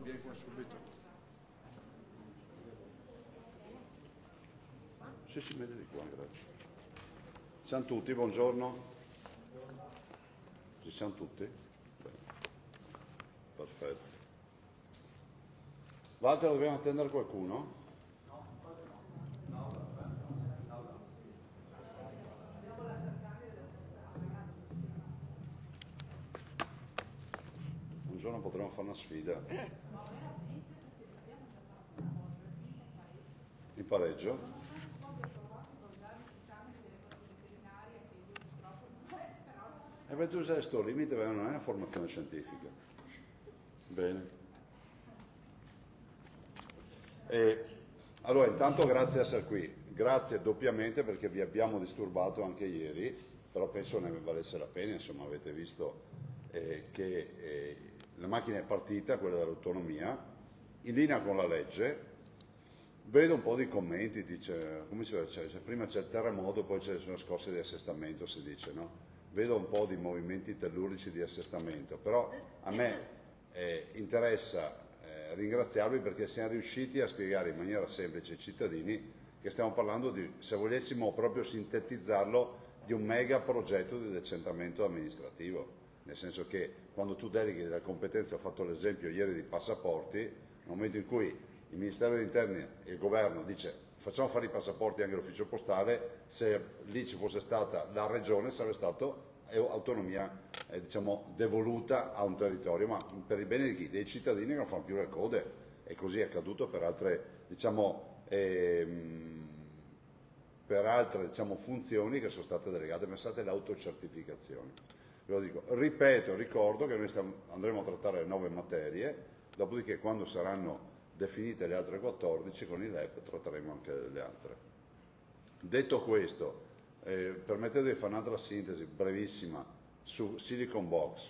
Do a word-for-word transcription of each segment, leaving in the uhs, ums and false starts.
vieni qua subito. Sì, si mette di qua, grazie. Siamo tutti, buongiorno. Ci siamo tutti? Bene. Perfetto. Walter, dobbiamo attendere qualcuno? Un giorno potremo fare una sfida. In pareggio? E beh, tu sai, sto limite non è una formazione scientifica. Bene. E, allora, intanto grazie di essere qui. Grazie doppiamente perché vi abbiamo disturbato anche ieri, però penso ne valesse la pena, insomma avete visto eh, che eh, la macchina è partita, quella dell'autonomia, in linea con la legge. Vedo un po' di commenti, dice, come si dice, prima c'è il terremoto, poi c'è le scosse di assestamento, si dice, no? Vedo un po' di movimenti tellurici di assestamento, però a me eh, interessa eh, ringraziarvi perché siamo riusciti a spiegare in maniera semplice ai cittadini che stiamo parlando di, se volessimo proprio sintetizzarlo, di un mega progetto di decentramento amministrativo, nel senso che quando tu deleghi delle competenze, ho fatto l'esempio ieri di passaporti, nel momento in cui il Ministero degli Interni e il Governo dice facciamo fare i passaporti anche all'ufficio postale, se lì ci fosse stata la regione sarebbe stata autonomia eh, diciamo, devoluta a un territorio, ma per il bene di chi? Dei cittadini che non fanno più le code, e così è accaduto per altre, diciamo, ehm, per altre diciamo, funzioni che sono state delegate. Pensate all'autocertificazione. Ve lo dico, ripeto, ricordo che noi stiamo, andremo a trattare le nove materie, dopodiché quando saranno definite le altre quattordici con il L E P tratteremo anche le altre. Detto questo, eh, permettetemi di fare un'altra sintesi brevissima su Silicon Box.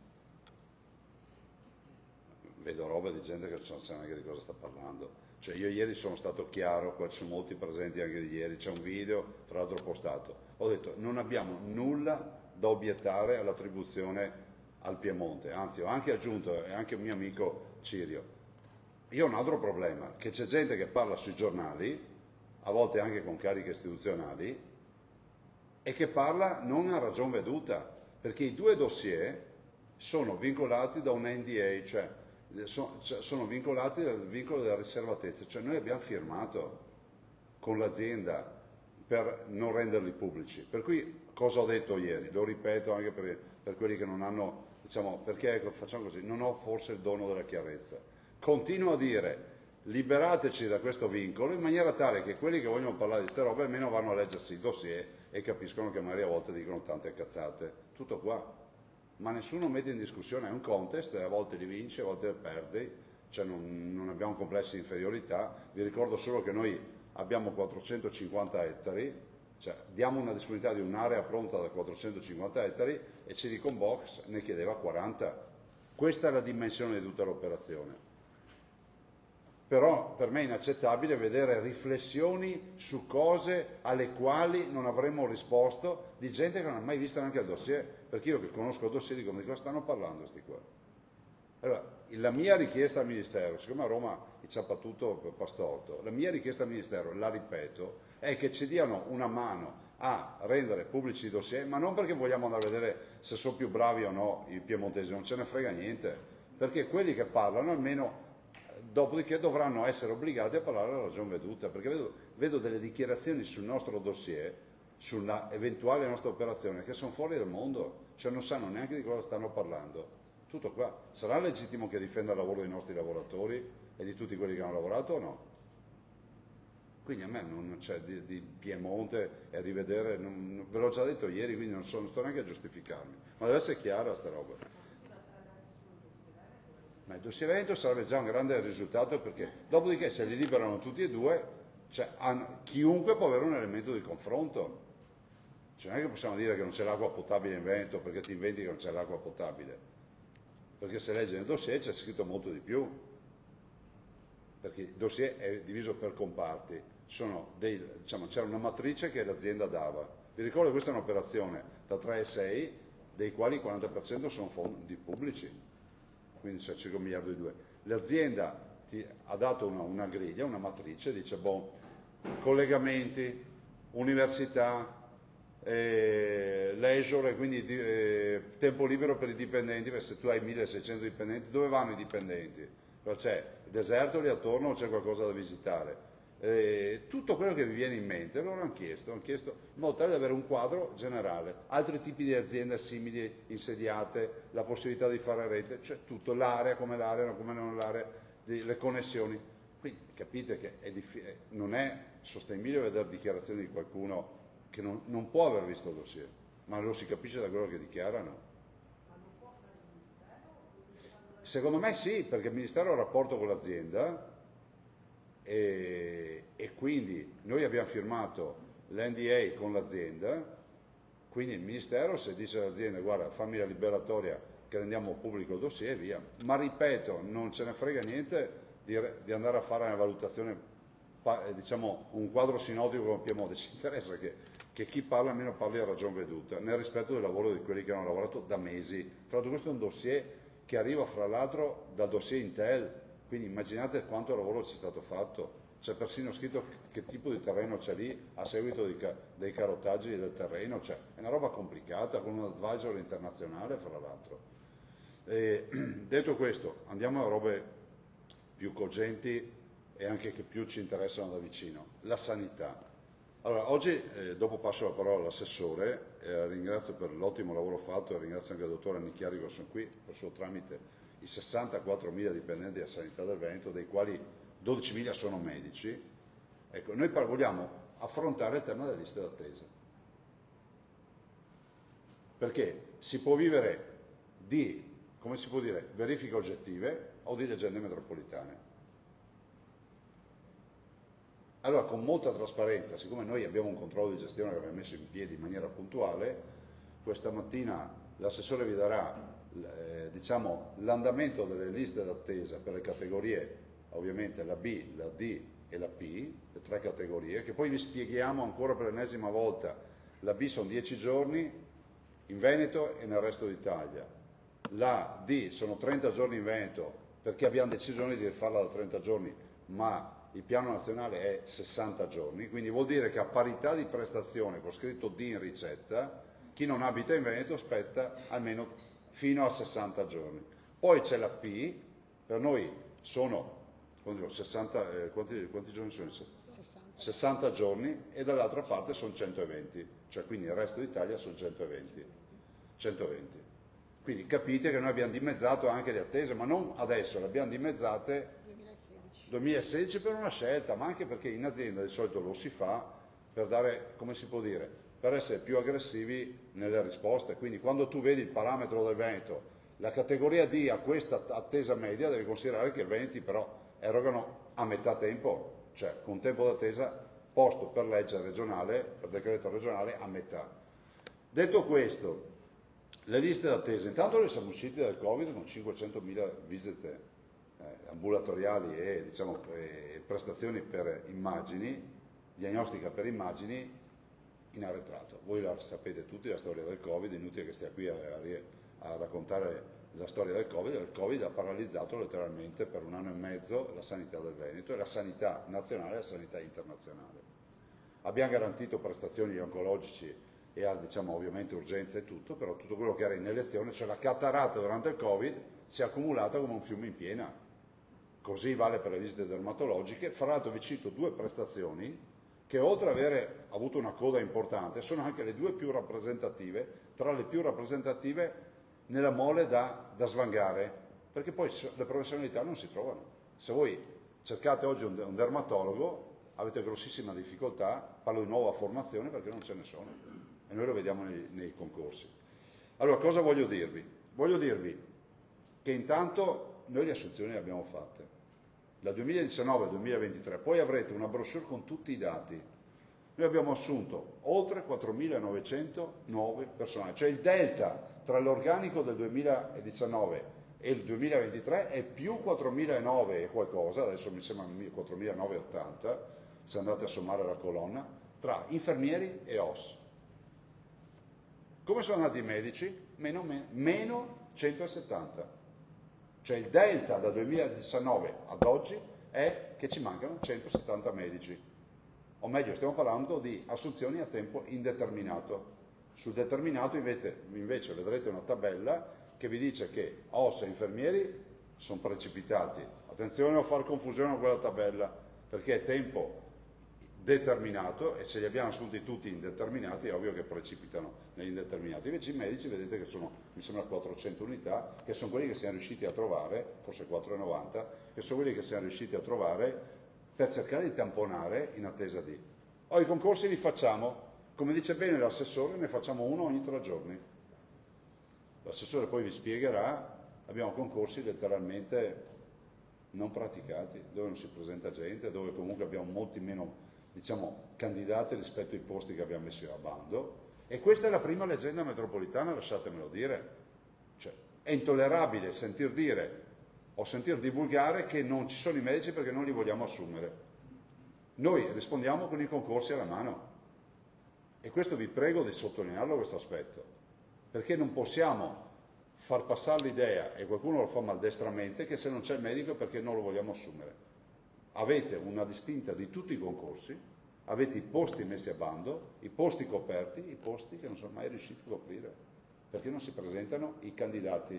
Vedo roba di gente che non sa neanche di cosa sta parlando. Cioè io ieri sono stato chiaro, qua ci sono molti presenti anche di ieri, c'è un video tra l'altro postato. Ho detto non abbiamo nulla da obiettare all'attribuzione al Piemonte, anzi ho anche aggiunto, e anche un mio amico Cirio, io ho un altro problema, che c'è gente che parla sui giornali, a volte anche con cariche istituzionali, e che parla non a ragion veduta, perché i due dossier sono vincolati da un N D A, cioè sono vincolati dal vincolo della riservatezza, cioè noi abbiamo firmato con l'azienda per non renderli pubblici. Per cui cosa ho detto ieri? Lo ripeto anche per, per quelli che non hanno, diciamo, perché facciamo così, non ho forse il dono della chiarezza. Continuo a dire liberateci da questo vincolo in maniera tale che quelli che vogliono parlare di queste robe almeno vanno a leggersi i dossier e capiscono che magari a volte dicono tante cazzate. Tutto qua. Ma nessuno mette in discussione, è un contest, a volte li vinci, a volte li perdi, cioè non, non abbiamo complessi di inferiorità. Vi ricordo solo che noi abbiamo quattrocentocinquanta ettari, cioè diamo una disponibilità di un'area pronta da quattrocentocinquanta ettari e Silicon Box ne chiedeva quaranta. Questa è la dimensione di tutta l'operazione. Però per me è inaccettabile vedere riflessioni su cose alle quali non avremmo risposto di gente che non ha mai visto neanche il dossier, perché io che conosco il dossier dico di cosa stanno parlando questi qua. Allora, la mia richiesta al Ministero, siccome a Roma il ciappatutto pastorto, la mia richiesta al Ministero, la ripeto, è che ci diano una mano a rendere pubblici i dossier, ma non perché vogliamo andare a vedere se sono più bravi o no i piemontesi, non ce ne frega niente, perché quelli che parlano almeno dopodiché dovranno essere obbligati a parlare a ragion veduta, perché vedo, vedo delle dichiarazioni sul nostro dossier, sulla eventuale nostra operazione, che sono fuori dal mondo, cioè non sanno neanche di cosa stanno parlando. Tutto qua. Sarà legittimo che difenda il lavoro dei nostri lavoratori e di tutti quelli che hanno lavorato o no? Quindi a me non c'è di, di Piemonte e rivedere, non, ve l'ho già detto ieri, quindi non, so, non sto neanche a giustificarmi, ma deve essere chiara sta roba. Ma il dossier Veneto sarebbe già un grande risultato, perché dopodiché se li liberano tutti e due, cioè, hanno, chiunque può avere un elemento di confronto. Cioè, non è che possiamo dire che non c'è l'acqua potabile in Veneto perché ti inventi che non c'è l'acqua potabile, perché se leggi nel dossier c'è scritto molto di più, perché il dossier è diviso per comparti, diciamo, c'è una matrice che l'azienda dava. Vi ricordo che questa è un'operazione da tre e sei, dei quali il quaranta per cento sono fondi pubblici. quindi c'è circa un miliardo di due. L'azienda ti ha dato una, una griglia, una matrice, dice, boh, collegamenti, università, eh, leisure, quindi eh, tempo libero per i dipendenti, perché se tu hai milleseicento dipendenti, dove vanno i dipendenti? C'è il deserto lì attorno o c'è qualcosa da visitare? Eh, tutto quello che vi viene in mente, loro hanno chiesto, hanno chiesto in modo tale da avere un quadro generale, altri tipi di aziende simili insediate, la possibilità di fare rete, cioè tutto, l'area come l'area, come non l'area, le connessioni. Quindi capite che è non è sostenibile vedere dichiarazioni di qualcuno che non, non può aver visto il dossier, ma lo si capisce da quello che dichiarano. Secondo me sì, perché il Ministero ha un rapporto con l'azienda e, e quindi noi abbiamo firmato l'N D A con l'azienda, quindi il Ministero se dice all'azienda guarda fammi la liberatoria che rendiamo pubblico il dossier e via, ma ripeto non ce ne frega niente di, di andare a fare una valutazione, diciamo un quadro sinottico con Piemonte, ci interessa che, che chi parla almeno parli a ragion veduta, nel rispetto del lavoro di quelli che hanno lavorato da mesi. Fra l'altro questo è un dossier che arriva fra l'altro dal dossier Intel, quindi immaginate quanto lavoro c'è stato fatto, c'è persino scritto che tipo di terreno c'è lì a seguito dei, dei carotaggi del terreno, cioè è una roba complicata con un advisor internazionale fra l'altro. Detto questo, andiamo a robe più cogenti e anche che più ci interessano da vicino, la sanità. Allora, oggi, eh, dopo passo la parola all'assessore, eh, ringrazio per l'ottimo lavoro fatto e ringrazio anche il dottore Annichiari che sono qui, per suo tramite, i sessantaquattromila dipendenti della sanità del Veneto, dei quali dodicimila sono medici. Ecco, noi vogliamo affrontare il tema delle liste d'attesa, perché si può vivere di, come si può dire, verifiche oggettive o di leggende metropolitane. Allora, con molta trasparenza, siccome noi abbiamo un controllo di gestione che abbiamo messo in piedi in maniera puntuale, questa mattina l'assessore vi darà eh, diciamo, l'andamento delle liste d'attesa per le categorie, ovviamente la B, la D e la P, le tre categorie, che poi vi spieghiamo ancora per l'ennesima volta. La B sono dieci giorni in Veneto e nel resto d'Italia, la D sono trenta giorni in Veneto perché abbiamo deciso di farla da trenta giorni, ma il piano nazionale è sessanta giorni, quindi vuol dire che a parità di prestazione con scritto D in ricetta, chi non abita in Veneto aspetta almeno fino a sessanta giorni. Poi c'è la P, per noi sono dico, sessanta, eh, quanti, quanti giorni sono? sessanta. sessanta giorni e dall'altra parte sono centoventi, cioè quindi il resto d'Italia sono centoventi. centoventi. Quindi capite che noi abbiamo dimezzato anche le attese, ma non adesso, le abbiamo dimezzate duemilasedici per una scelta, ma anche perché in azienda di solito lo si fa per dare, come si può dire, per essere più aggressivi nelle risposte. Quindi quando tu vedi il parametro del Veneto, la categoria D ha questa attesa media, devi considerare che i Veneti però erogano a metà tempo, cioè con tempo d'attesa posto per legge regionale, per decreto regionale a metà. Detto questo, le liste d'attesa, intanto noi siamo usciti dal Covid con cinquecentomila visite Eh, ambulatoriali e diciamo, eh, prestazioni per immagini, diagnostica per immagini in arretrato. Voi la sapete tutti la storia del Covid, è inutile che stia qui a, a, a raccontare la storia del Covid. Il Covid ha paralizzato letteralmente per un anno e mezzo la sanità del Veneto e la sanità nazionale e la sanità internazionale. Abbiamo garantito prestazioni oncologici e diciamo, ovviamente urgenza e tutto, però tutto quello che era in elezione, cioè la catarata durante il Covid, si è accumulata come un fiume in piena. Così vale per le visite dermatologiche. Fra l'altro vi cito due prestazioni che oltre ad avere avuto una coda importante sono anche le due più rappresentative, tra le più rappresentative nella mole da, da svangare, perché poi le professionalità non si trovano. Se voi cercate oggi un, un dermatologo avete grossissima difficoltà, parlo di nuova formazione perché non ce ne sono e noi lo vediamo nei, nei concorsi. Allora cosa voglio dirvi? Voglio dirvi che intanto noi le assunzioni le abbiamo fatte dal duemiladiciannove al duemilaventitré, poi avrete una brochure con tutti i dati. Noi abbiamo assunto oltre quattromilanovecento nuove persone, cioè il delta tra l'organico del duemiladiciannove e il duemilaventitré è più quattromilanove e qualcosa, adesso mi sembra quattromilanovecentoottanta, se andate a sommare la colonna, tra infermieri e O S. Come sono andati i medici? Meno, meno centosettanta. Cioè il delta dal duemiladiciannove ad oggi è che ci mancano centosettanta medici, o meglio stiamo parlando di assunzioni a tempo indeterminato. Sul determinato invece, invece vedrete una tabella che vi dice che O S e infermieri sono precipitati. Attenzione a non far confusione con quella tabella, perché è tempo determinato e se li abbiamo assunti tutti indeterminati è ovvio che precipitano negli indeterminati. Invece i medici vedete che sono, mi sembra, quattrocento unità, che sono quelli che siamo riusciti a trovare, forse quattrocentonovanta, che sono quelli che siamo riusciti a trovare per cercare di tamponare in attesa di. Oh, i concorsi li facciamo, come dice bene l'assessore, ne facciamo uno ogni tre giorni. L'assessore poi vi spiegherà, abbiamo concorsi letteralmente non praticati, dove non si presenta gente, dove comunque abbiamo molti meno, diciamo, candidati rispetto ai posti che abbiamo messo a bando. E questa è la prima leggenda metropolitana, lasciatemelo dire. Cioè, è intollerabile sentir dire o sentir divulgare che non ci sono i medici perché non li vogliamo assumere. Noi rispondiamo con i concorsi alla mano. E questo vi prego di sottolinearlo, questo aspetto, perché non possiamo far passare l'idea, e qualcuno lo fa maldestramente, che se non c'è il medico è perché non lo vogliamo assumere. Avete una distinta di tutti i concorsi, avete i posti messi a bando, i posti coperti, i posti che non sono mai riusciti a coprire, perché non si presentano i candidati.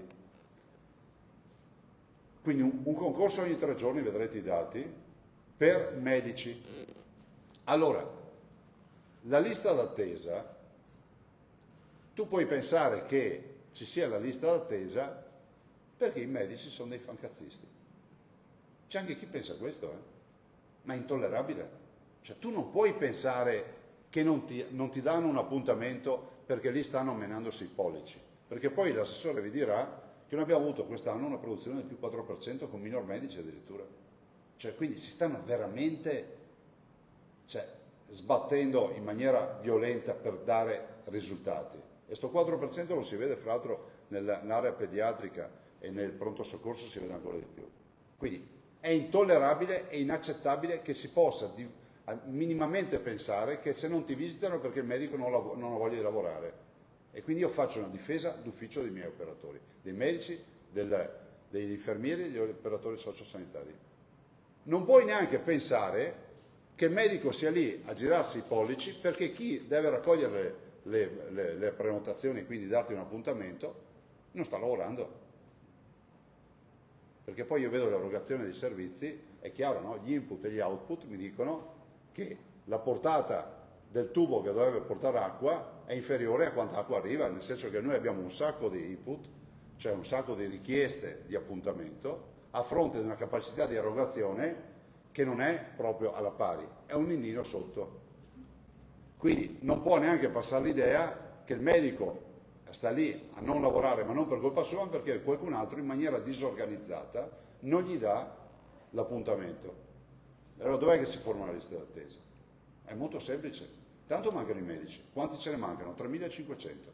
Quindi un, un concorso ogni tre giorni, vedrete i dati, per medici. Allora, la lista d'attesa, tu puoi pensare che ci sia la lista d'attesa perché i medici sono dei fancazzisti. C'è anche chi pensa questo, eh? Ma è intollerabile. Cioè tu non puoi pensare che non ti, non ti danno un appuntamento perché lì stanno menandosi i pollici, perché poi l'assessore vi dirà che noi abbiamo avuto quest'anno una produzione del più quattro per cento con minor medici addirittura. Cioè quindi si stanno veramente, cioè, sbattendo in maniera violenta per dare risultati. E sto quattro per cento lo si vede fra l'altro nell'area pediatrica e nel pronto soccorso si vede ancora di più. Quindi è intollerabile e inaccettabile che si possa di, minimamente pensare che se non ti visitano perché il medico non, non ha voglia di lavorare. E quindi io faccio una difesa d'ufficio dei miei operatori, dei medici, del, degli infermieri e degli operatori sociosanitari. Non puoi neanche pensare che il medico sia lì a girarsi i pollici perché chi deve raccogliere le, le, le prenotazioni e quindi darti un appuntamento non sta lavorando. Perché poi io vedo l'erogazione dei servizi, è chiaro, no? Gli input e gli output mi dicono che la portata del tubo che dovrebbe portare acqua è inferiore a quanta acqua arriva, nel senso che noi abbiamo un sacco di input, cioè un sacco di richieste di appuntamento, a fronte di una capacità di erogazione che non è proprio alla pari, è un ninnino sotto. Quindi non può neanche passare l'idea che il medico sta lì a non lavorare, ma non per colpa sua, ma perché qualcun altro in maniera disorganizzata non gli dà l'appuntamento. Allora dov'è che si forma la lista d'attesa? È molto semplice, tanto mancano i medici. Quanti ce ne mancano? tremilacinquecento.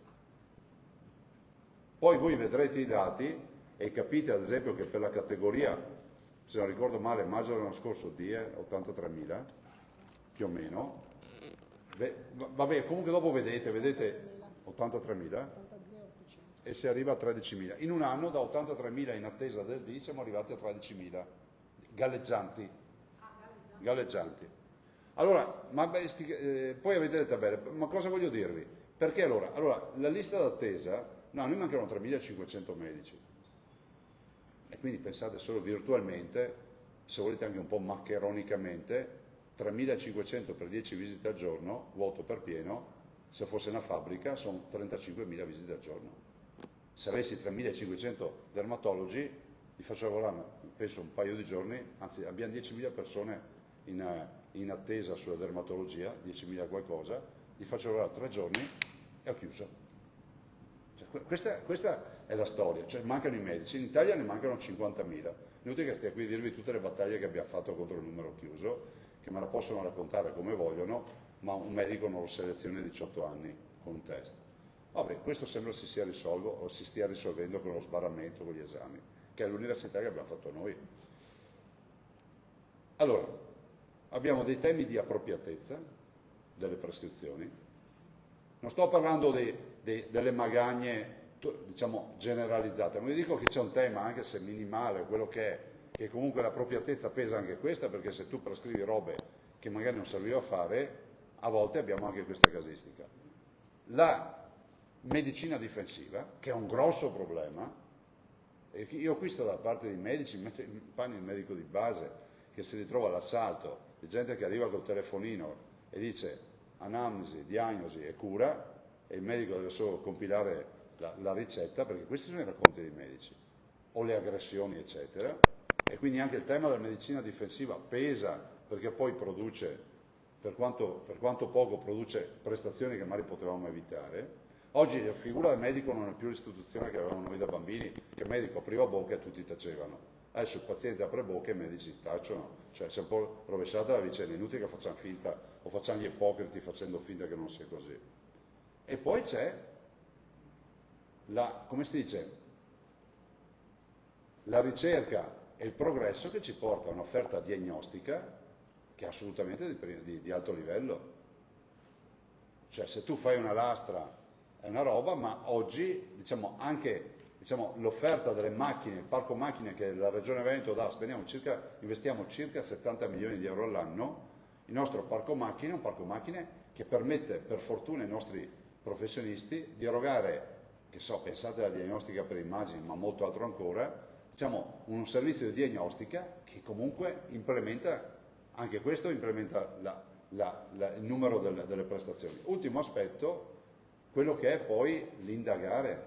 Poi voi vedrete i dati e capite ad esempio che per la categoria, se non ricordo male, maggio dell'anno scorso D è ottantatremila, più o meno. Vabbè, comunque dopo vedete, vedete ottantatremila e si arriva a tredicimila. In un anno da ottantatremila in attesa del D siamo arrivati a tredicimila galleggianti. galleggianti. Allora, ma beh, sti, eh, poi avete le tabelle, ma cosa voglio dirvi? Perché allora? Allora, la lista d'attesa, no, a noi mancano tremilacinquecento medici. E quindi pensate solo virtualmente, se volete anche un po' maccheronicamente, tremilacinquecento per dieci visite al giorno, vuoto per pieno, se fosse una fabbrica sono trentacinquemila visite al giorno. Se avessi tremilacinquecento dermatologi, li faccio lavorare, penso, un paio di giorni, anzi abbiamo diecimila persone in, in attesa sulla dermatologia, diecimila qualcosa, li faccio lavorare tre giorni e ho chiuso. Cioè, questa, questa è la storia, cioè mancano i medici, in Italia ne mancano cinquantamila. Inutile che stia qui a dirvi tutte le battaglie che abbiamo fatto contro il numero chiuso, che me la possono raccontare come vogliono, ma un medico non lo seleziona a diciotto anni con un test. Vabbè, questo sembra si sia risolvo, o si stia risolvendo con lo sbarramento, con gli esami, che è l'università che abbiamo fatto noi. Allora, abbiamo dei temi di appropriatezza delle prescrizioni. Non sto parlando dei, dei, delle magagne diciamo generalizzata. Non vi dico che c'è un tema, anche se minimale, quello che è, che comunque l'appropriatezza pesa anche questa, perché se tu prescrivi robe che magari non serviva a fare, a volte abbiamo anche questa casistica. La medicina difensiva, che è un grosso problema, e io qui sto da parte dei medici, mi metto in panni il medico di base, che si ritrova all'assalto, di gente che arriva col telefonino e dice anamnesi, diagnosi e cura, e il medico deve solo compilare la, la ricetta, perché questi sono i racconti dei medici, o le aggressioni, eccetera. E quindi anche il tema della medicina difensiva pesa, perché poi produce, per quanto, per quanto poco, produce prestazioni che magari potevamo evitare. Oggi la figura del medico non è più l'istituzione che avevamo noi da bambini, che il medico apriva bocca e tutti tacevano. Adesso il paziente apre bocca e i medici tacciono, cioè si è un po' rovesciata la vicenda, è inutile che facciamo finta, o facciamo gli ipocriti facendo finta che non sia così. E poi c'è la, come si dice, la ricerca e il progresso che ci porta a un'offerta diagnostica che è assolutamente di, di, di alto livello. Cioè se tu fai una lastra è una roba, ma oggi diciamo anche diciamo, l'offerta delle macchine, il parco macchine che la Regione Veneto dà, spendiamo circa, investiamo circa settanta milioni di euro all'anno, il nostro parco macchine è un parco macchine che permette per fortuna ai nostri professionisti di erogare, che so, pensate alla diagnostica per immagini, ma molto altro ancora, diciamo un servizio di diagnostica che comunque implementa, anche questo implementa la, la, la, il numero delle, delle prestazioni. Ultimo aspetto, quello che è poi l'indagare,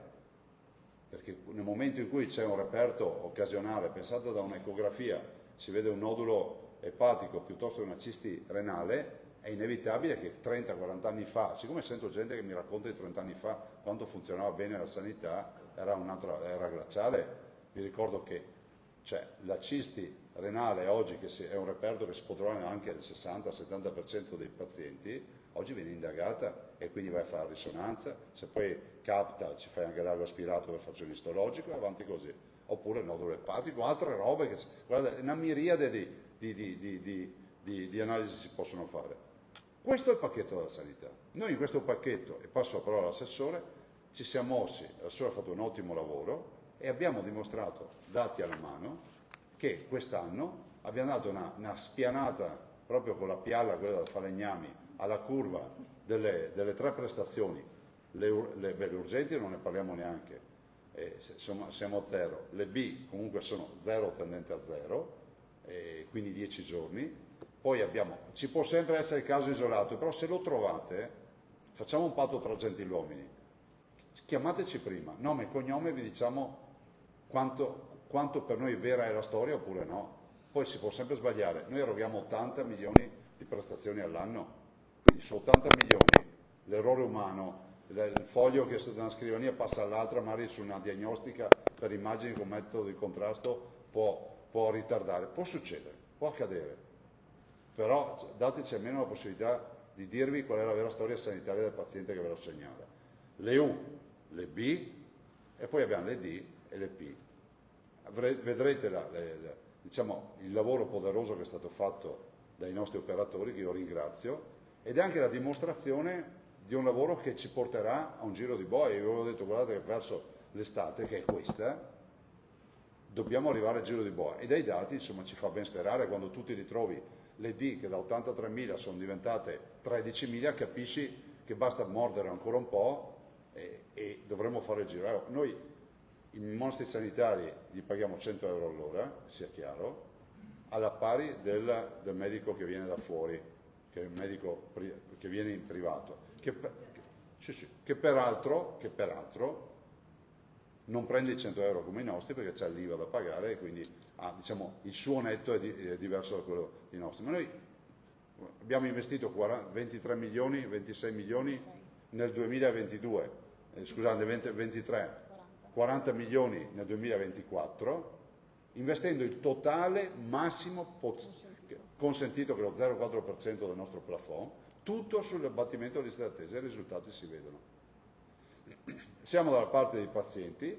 perché nel momento in cui c'è un reperto occasionale, pensate da un'ecografia, si vede un nodulo epatico piuttosto che una cisti renale, è inevitabile che trenta quaranta anni fa, siccome sento gente che mi racconta di trenta anni fa quando funzionava bene la sanità, era un'altra, era glaciale. Vi ricordo che cioè, la cisti renale oggi, che è un reperto che si può trovare anche al sessanta settanta per cento dei pazienti, oggi viene indagata e quindi vai a fare la risonanza, se poi capta ci fai anche l'ago aspirato per farci un istologico e avanti così, oppure il nodulo epatico, altre robe, che, guardate, una miriade di, di, di, di, di, di, di analisi si possono fare. Questo è il pacchetto della sanità. Noi in questo pacchetto, e passo la parola all'assessore, ci siamo mossi, l'assessore ha fatto un ottimo lavoro e abbiamo dimostrato, dati alla mano, che quest'anno abbiamo dato una, una spianata proprio con la pialla, quella da falegnami, alla curva delle, delle tre prestazioni, le, le, beh, le urgenti non ne parliamo neanche, eh, insomma siamo a zero, le B comunque sono zero tendente a zero, eh, quindi dieci giorni, poi abbiamo, ci può sempre essere il caso isolato, però se lo trovate facciamo un patto tra gentiluomini, chiamateci prima, nome e cognome, vi diciamo quanto, quanto per noi vera è la storia oppure no, poi si può sempre sbagliare, noi eroghiamo ottanta milioni di prestazioni all'anno, quindi su ottanta milioni l'errore umano, il foglio che da una scrivania passa all'altra, magari su una diagnostica per immagini con metodo di contrasto può, può ritardare, può succedere, può accadere, però dateci almeno la possibilità di dirvi qual è la vera storia sanitaria del paziente che ve lo segnala. Le U, le B e poi abbiamo le D e le P. Vedrete la, le, le, diciamo, il lavoro poderoso che è stato fatto dai nostri operatori, che io ringrazio, ed è anche la dimostrazione di un lavoro che ci porterà a un giro di boa. Io avevo detto, guardate che verso l'estate, che è questa, dobbiamo arrivare al giro di boa, e dai dati insomma ci fa ben sperare. Quando tu ti ritrovi le D che da ottantatremila sono diventate tredicimila, capisci che basta mordere ancora un po' e, e dovremo fare il giro. Allora, noi i mostri sanitari gli paghiamo cento euro all'ora, sia chiaro, alla pari del, del medico che viene da fuori, che è il medico che viene in privato, che, che, sì, sì, che, peraltro, che peraltro non prende i cento euro come i nostri, perché c'è l'I V A da pagare e quindi ah, diciamo, il suo netto è, di, è diverso da quello dei nostri. Ma noi abbiamo investito ventitré milioni, ventisei milioni nel duemilaventidue, eh, scusate, ventitré, quaranta milioni nel duemilaventiquattro, investendo il totale massimo consentito, che è lo zero virgola quattro per cento del nostro plafond, tutto sull'abbattimento delle liste d'attesa, e i risultati si vedono. Siamo dalla parte dei pazienti,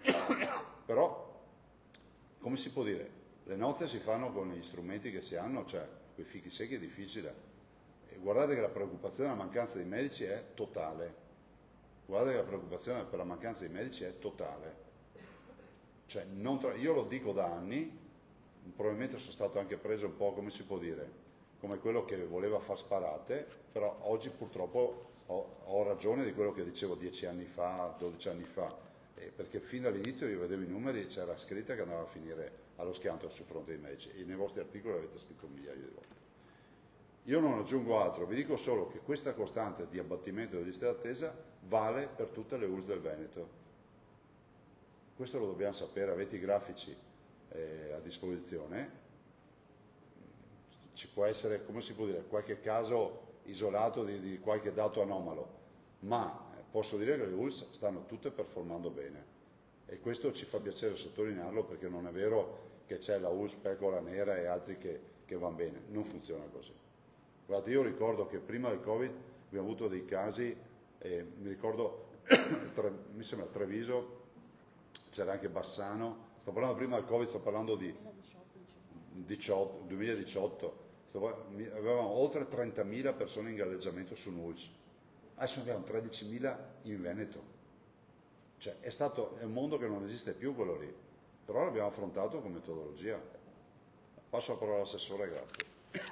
però, come si può dire, le nozze si fanno con gli strumenti che si hanno, cioè quei fichi secchi è difficile. E guardate che la preoccupazione della mancanza di medici è totale. guardate che la preoccupazione per la mancanza di medici è totale. Cioè, non tra... io lo dico da anni, probabilmente sono stato anche preso un po', come si può dire, come quello che voleva far sparate, però oggi purtroppo ho, ho ragione di quello che dicevo dieci anni fa, dodici anni fa, eh, perché fin dall'inizio io vedevo i numeri e c'era scritta che andava a finire allo schianto sul fronte dei medici, e nei vostri articoli l'avete scritto un migliaio di volte. Io non aggiungo altro, vi dico solo che questa costante di abbattimento delle liste d'attesa vale per tutte le U L S del Veneto. Questo lo dobbiamo sapere, avete i grafici eh, a disposizione. Ci può essere, come si può dire, qualche caso isolato di, di qualche dato anomalo, ma posso dire che le U L S stanno tutte performando bene, e questo ci fa piacere sottolinearlo, perché non è vero che c'è la U L S pecora nera e altri che, che vanno bene, non funziona così. Guardate, io ricordo che prima del Covid abbiamo avuto dei casi, eh, mi ricordo, tre, mi sembra Treviso, c'era anche Bassano, sto parlando prima del Covid, sto parlando di diciotto, duemiladiciotto, avevamo oltre trentamila persone in galleggiamento su N U L S, adesso abbiamo tredicimila in Veneto, cioè è, stato, è un mondo che non esiste più quello lì, però l'abbiamo affrontato con metodologia. Passo la parola all'assessore, grazie.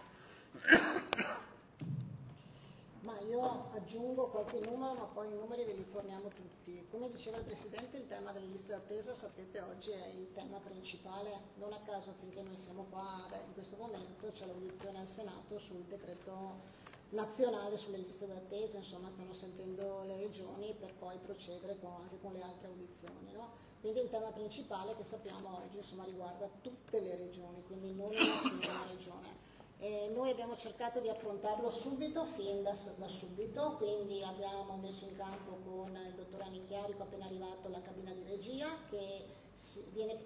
Ma io aggiungo qualche numero, ma poi i numeri ve li forniamo tutti. Come diceva il Presidente, il tema delle liste d'attesa, sapete, oggi è il tema principale, non a caso finché noi siamo qua in questo momento c'è l'audizione al Senato sul decreto nazionale sulle liste d'attesa, insomma stanno sentendo le regioni per poi procedere con, anche con le altre audizioni, no? Quindi il tema principale che sappiamo oggi, insomma, riguarda tutte le regioni, quindi non una singola regione. E noi abbiamo cercato di affrontarlo subito, fin da, da subito, quindi abbiamo messo in campo con il dottor Anicchiarico, appena arrivato, la cabina di regia, che si, viene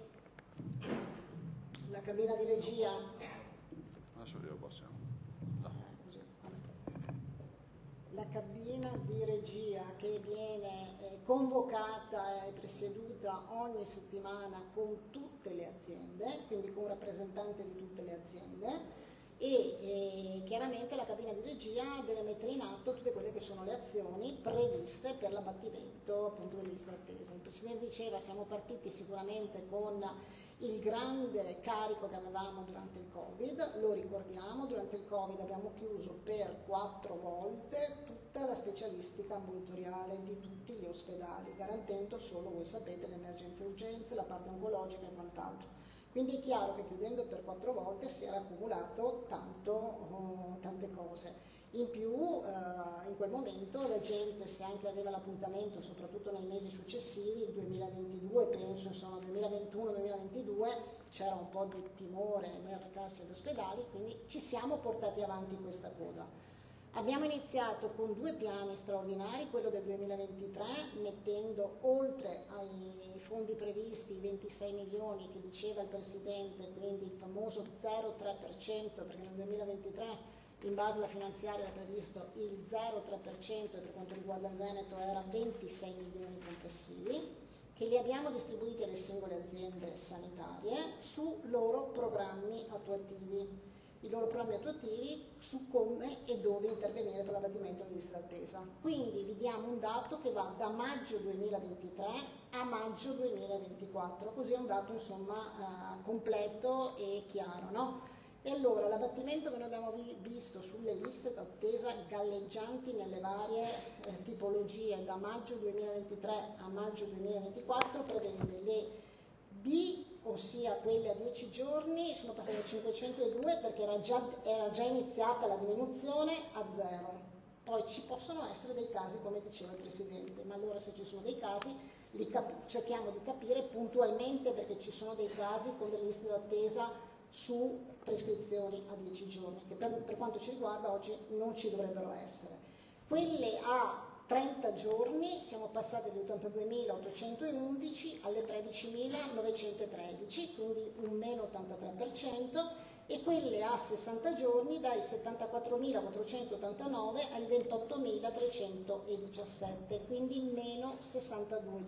la cabina di regia. Adesso glielo passiamo. La cabina di regia che viene eh, convocata e presieduta ogni settimana con tutte le aziende, quindi con un rappresentante di tutte le aziende. E eh, chiaramente la cabina di regia deve mettere in atto tutte quelle che sono le azioni previste per l'abbattimento appunto delle liste d'attesa. Il Presidente diceva siamo partiti sicuramente con il grande carico che avevamo durante il Covid, lo ricordiamo, durante il Covid abbiamo chiuso per quattro volte tutta la specialistica ambulatoriale di tutti gli ospedali, garantendo solo, voi sapete, le emergenze e urgenze, la parte oncologica e quant'altro. Quindi è chiaro che chiudendo per quattro volte si era accumulato tanto, oh, tante cose. In più, eh, in quel momento la gente, se anche aveva l'appuntamento, soprattutto nei mesi successivi, il duemilaventidue, penso insomma duemilaventuno duemilaventidue, c'era un po' di timore nel recarsi agli ospedali, quindi ci siamo portati avanti questa coda. Abbiamo iniziato con due piani straordinari, quello del duemilaventitré, mettendo oltre ai fondi previsti i ventisei milioni che diceva il Presidente, quindi il famoso zero virgola tre per cento, perché nel duemilaventitré in base alla finanziaria era previsto il zero virgola tre per cento e per quanto riguarda il Veneto era ventisei milioni complessivi, che li abbiamo distribuiti alle singole aziende sanitarie su loro programmi attuativi. I loro programmi attuativi su come e dove intervenire per l'abbattimento delle liste d'attesa. Quindi vi diamo un dato che va da maggio duemilaventitré a maggio duemilaventiquattro, così è un dato insomma eh, completo e chiaro, no? E allora l'abbattimento che noi abbiamo vi visto sulle liste d'attesa galleggianti nelle varie eh, tipologie da maggio duemilaventitré a maggio duemilaventiquattro prevede le B, ossia quelle a dieci giorni, sono passate da cinquecentodue perché era già, era già iniziata la diminuzione a zero. Poi ci possono essere dei casi, come diceva il Presidente, ma allora se ci sono dei casi li cerchiamo di capire puntualmente, perché ci sono dei casi con delle liste d'attesa su prescrizioni a dieci giorni, che per, per quanto ci riguarda oggi non ci dovrebbero essere. Quelle a trenta giorni siamo passati da ottantaduemilaottocentoundici alle tredicimilanovecentotredicitredici, quindi un meno ottantatré per cento, e quelle a sessanta giorni dai settantaquattromilaquattrocentottantanove ai ventottomilatrecentodiciassette, quindi meno sessantadue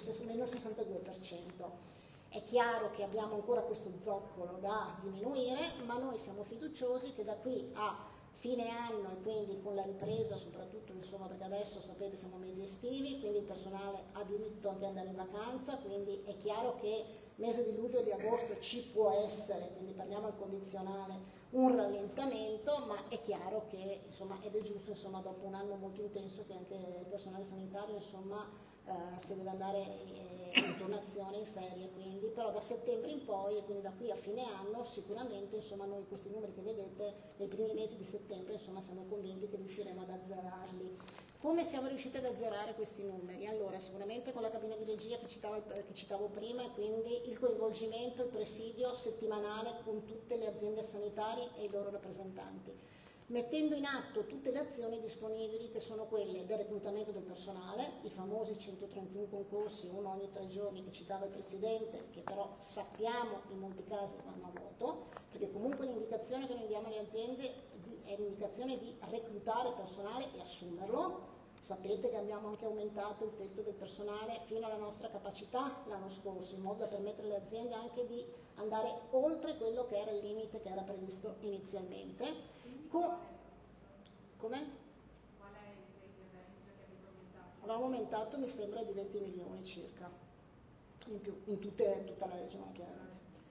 per cento. È chiaro che abbiamo ancora questo zoccolo da diminuire, ma noi siamo fiduciosi che da qui a fine anno e quindi con la ripresa soprattutto, insomma, perché adesso sapete siamo mesi estivi, quindi il personale ha diritto anche ad andare in vacanza, quindi è chiaro che mese di luglio e di agosto ci può essere, quindi parliamo al condizionale, un rallentamento, ma è chiaro che insomma, ed è giusto insomma, dopo un anno molto intenso che anche il personale sanitario insomma, eh, se deve andare eh, in turnazione, in ferie, quindi però da settembre in poi e quindi da qui a fine anno sicuramente insomma, noi questi numeri che vedete nei primi mesi di settembre insomma, siamo convinti che riusciremo ad azzerarli. Come siamo riusciti ad azzerare questi numeri? Allora, sicuramente con la cabina di regia che citavo, che citavo prima, e quindi il coinvolgimento, il presidio settimanale con tutte le aziende sanitarie e i loro rappresentanti, mettendo in atto tutte le azioni disponibili che sono quelle del reclutamento del personale, i famosi centotrentuno concorsi, uno ogni tre giorni che citava il Presidente, che però sappiamo in molti casi vanno a vuoto, perché comunque l'indicazione che noi diamo alle aziende è l'indicazione di reclutare personale e assumerlo. Sapete che abbiamo anche aumentato il tetto del personale fino alla nostra capacità l'anno scorso, in modo da permettere alle aziende anche di andare oltre quello che era il limite che era previsto inizialmente. Co- come? Qual è il range che avete aumentato? Avevamo aumentato, mi sembra, di venti milioni circa, in più, in tutte, tutta la regione chiaramente.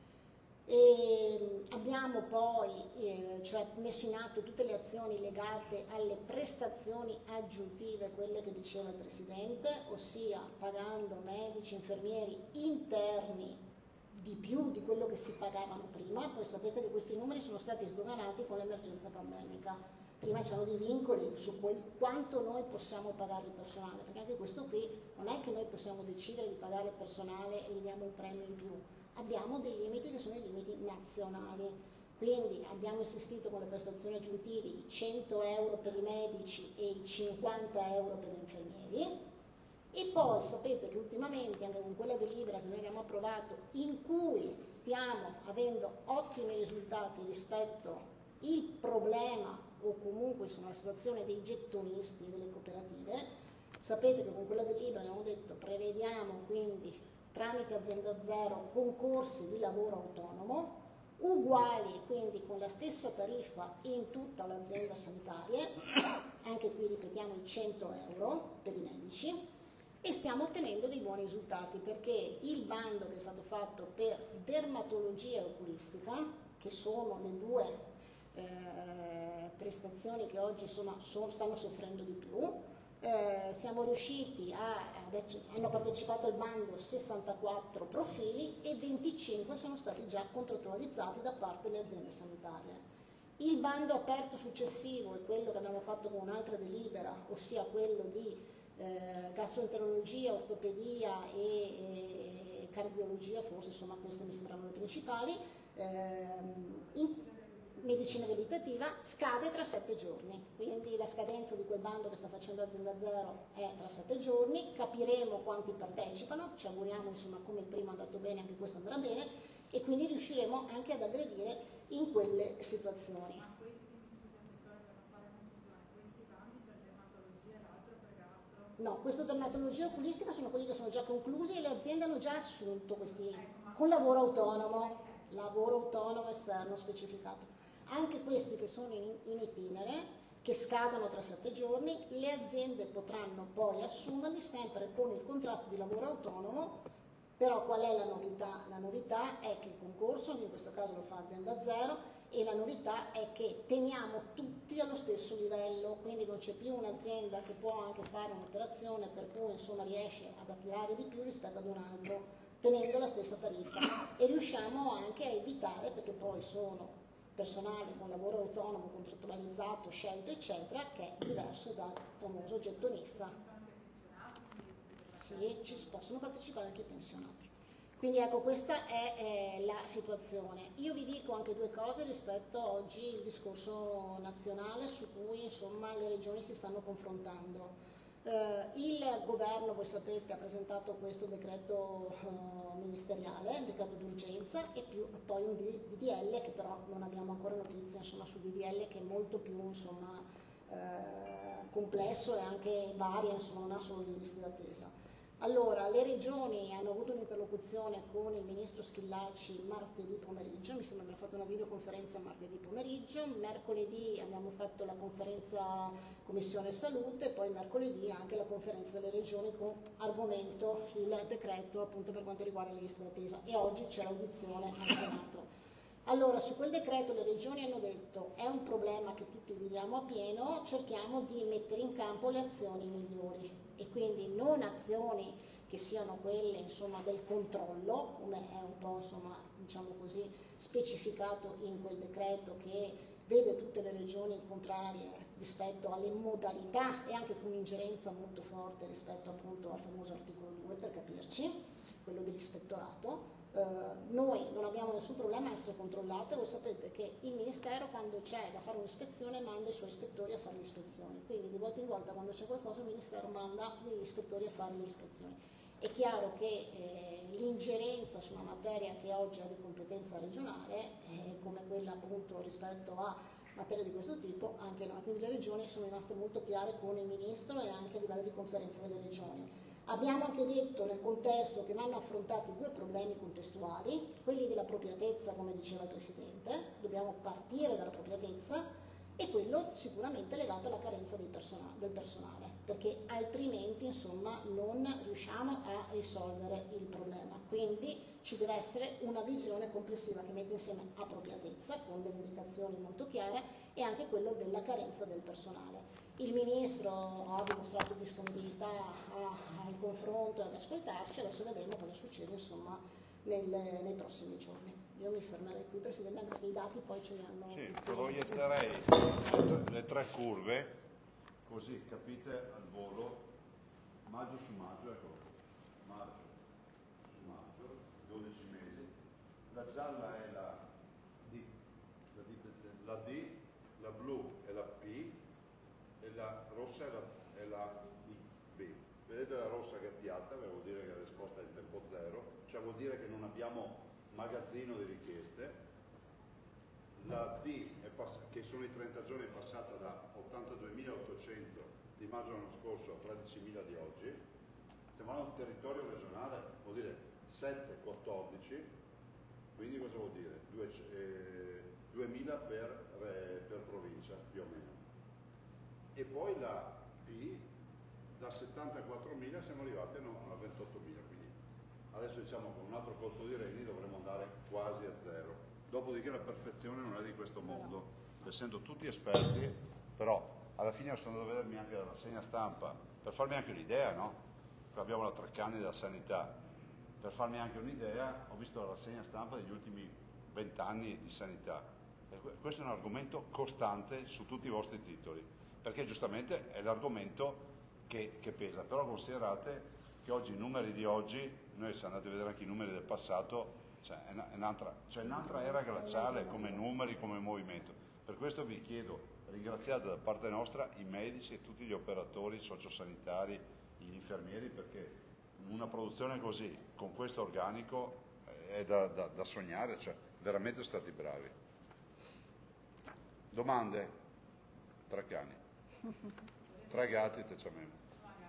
E abbiamo poi eh, cioè messo in atto tutte le azioni legate alle prestazioni aggiuntive, quelle che diceva il Presidente, ossia pagando medici, infermieri interni di più di quello che si pagavano prima. Poi sapete che questi numeri sono stati sdoganati con l'emergenza pandemica. Prima c'erano dei vincoli su quel, quanto noi possiamo pagare il personale, perché anche questo qui non è che noi possiamo decidere di pagare il personale e gli diamo un premio in più. Abbiamo dei limiti che sono i limiti nazionali, quindi abbiamo insistito con le prestazioni aggiuntive, i cento euro per i medici e i cinquanta euro per gli infermieri, e poi sapete che ultimamente anche con quella delibera che noi abbiamo approvato, in cui stiamo avendo ottimi risultati rispetto al problema o comunque insomma, la situazione dei gettonisti e delle cooperative, sapete che con quella delibera abbiamo detto prevediamo quindi tramite Azienda Zero concorsi di lavoro autonomo, uguali quindi con la stessa tariffa in tutta l'azienda sanitaria, anche qui ripetiamo i cento euro per i medici, e stiamo ottenendo dei buoni risultati perché il bando che è stato fatto per dermatologia e oculistica, che sono le due eh, prestazioni che oggi insomma, so, stanno soffrendo di più, Eh, siamo riusciti a, adesso, hanno partecipato al bando sessantaquattro profili e venticinque sono stati già contrattualizzati da parte delle aziende sanitarie. Il bando aperto successivo è quello che abbiamo fatto con un'altra delibera, ossia quello di eh, gastroenterologia, ortopedia e, e cardiologia, forse insomma queste mi sembravano le principali, eh, in, medicina riabilitativa, scade tra sette giorni, quindi la scadenza di quel bando che sta facendo Azienda Zero è tra sette giorni, capiremo quanti partecipano, ci auguriamo insomma come il primo è andato bene anche questo andrà bene e quindi riusciremo anche ad aggredire in quelle situazioni. Ma questi, mi scusi assessore per non fare confusione, questi bandi per dermatologia e l'altro per gastro? No, questo dermatologia oculistica sono quelli che sono già conclusi e le aziende hanno già assunto questi Ecco, ma- con lavoro autonomo, lavoro autonomo esterno specificato. Anche questi che sono in, in itinere, che scadono tra sette giorni, le aziende potranno poi assumerli sempre con il contratto di lavoro autonomo, però qual è la novità? La novità è che il concorso, in questo caso lo fa Azienda Zero, e la novità è che teniamo tutti allo stesso livello, quindi non c'è più un'azienda che può anche fare un'operazione per cui insomma riesce ad attirare di più rispetto ad un altro, tenendo la stessa tariffa, e riusciamo anche a evitare, perché poi sono personale con lavoro autonomo, contrattualizzato, scelto, eccetera, che è diverso dal famoso gettonista. Sì, ci possono partecipare anche i pensionati. Quindi ecco, questa è, è la situazione. Io vi dico anche due cose rispetto a oggi il discorso nazionale su cui insomma le regioni si stanno confrontando. Uh, il governo, voi sapete, ha presentato questo decreto uh, ministeriale, un decreto d'urgenza e più, poi un D D L che però non abbiamo ancora notizie insomma, sul D D L che è molto più insomma, uh, complesso e anche varia, insomma, non ha solo le liste d'attesa. Allora, le regioni hanno avuto un'interlocuzione con il ministro Schillaci martedì pomeriggio, mi sembra che abbiamo fatto una videoconferenza martedì pomeriggio, mercoledì abbiamo fatto la conferenza Commissione Salute, poi mercoledì anche la conferenza delle regioni con argomento il decreto appunto per quanto riguarda le liste d'attesa e oggi c'è l'audizione al Senato. Allora, su quel decreto le regioni hanno detto è un problema che tutti viviamo a pieno, cerchiamo di mettere in campo le azioni migliori e quindi non azioni che siano quelle insomma, del controllo, come è un po' insomma, diciamo così, specificato in quel decreto che vede tutte le regioni contrarie rispetto alle modalità e anche con un'ingerenza molto forte rispetto appunto al famoso articolo due per capirci, quello dell'ispettorato. Uh, noi non abbiamo nessun problema a essere controllate, voi sapete che il Ministero quando c'è da fare un'ispezione manda i suoi ispettori a fare le ispezioni, quindi di volta in volta quando c'è qualcosa il Ministero manda gli ispettori a fare le ispezioni. È chiaro che eh, l'ingerenza su una materia che oggi è di competenza regionale, eh, come quella appunto rispetto a materie di questo tipo, anche noi, quindi le regioni sono rimaste molto chiare con il Ministro e anche a livello di conferenza delle regioni. Abbiamo anche detto nel contesto che vanno affrontati due problemi contestuali, quelli dell'appropriatezza, come diceva il Presidente, dobbiamo partire dall'appropriatezza, e quello sicuramente legato alla carenza dei persona- del personale, perché altrimenti insomma, non riusciamo a risolvere il problema. Quindi ci deve essere una visione complessiva che mette insieme appropriatezza, con delle indicazioni molto chiare, e anche quello della carenza del personale. Il Ministro ha dimostrato disponibilità a- al confronto e ad ascoltarci, adesso vedremo cosa succede insomma, nel- nei prossimi giorni. Io mi fermerei qui, Presidente, anche perché i dati poi ce li hanno. Sì, tutti. proietterei le tre curve, così capite al volo, maggio su maggio, ecco, maggio su maggio, dodici mesi, la gialla è la D, la D, Presidente. La D, la blu è la P e la rossa è la, è la B. Vedete la rossa che è piatta, vuol dire che la risposta è in tempo zero, cioè vuol dire che non abbiamo magazzino di richieste. La D, è pass- che sono i trenta giorni, è passata da ottantaduemilaottocento di maggio dell'anno scorso a tredicimila di oggi. Stiamo parlando di territorio regionale, vuol dire sette quattordici, quindi cosa vuol dire? Due, eh, duemila per, eh, per provincia più o meno. E poi la P, da settantaquattromila siamo arrivati a no- a ventottomila, quindi adesso diciamo con un altro colpo di reni dovremo andare quasi a zero. Dopodiché la perfezione non è di questo mondo, essendo tutti esperti, però alla fine sono andato a vedermi anche la rassegna stampa, per farmi anche un'idea, no? Qua abbiamo la Treccani della sanità, per farmi anche un'idea ho visto la rassegna stampa degli ultimi vent'anni di sanità, e questo è un argomento costante su tutti i vostri titoli, perché giustamente è l'argomento che, che pesa, però considerate che oggi i numeri di oggi, noi se andate a vedere anche i numeri del passato, cioè è, una, è un'altra, cioè un'altra era glaciale come numeri, come movimento. Per questo vi chiedo, ringraziate da parte nostra i medici e tutti gli operatori sociosanitari, gli infermieri, perché una produzione così, con questo organico, è da, da, da sognare, cioè veramente stati bravi. Domande? Tre cani. Tre gatti te c'è meno.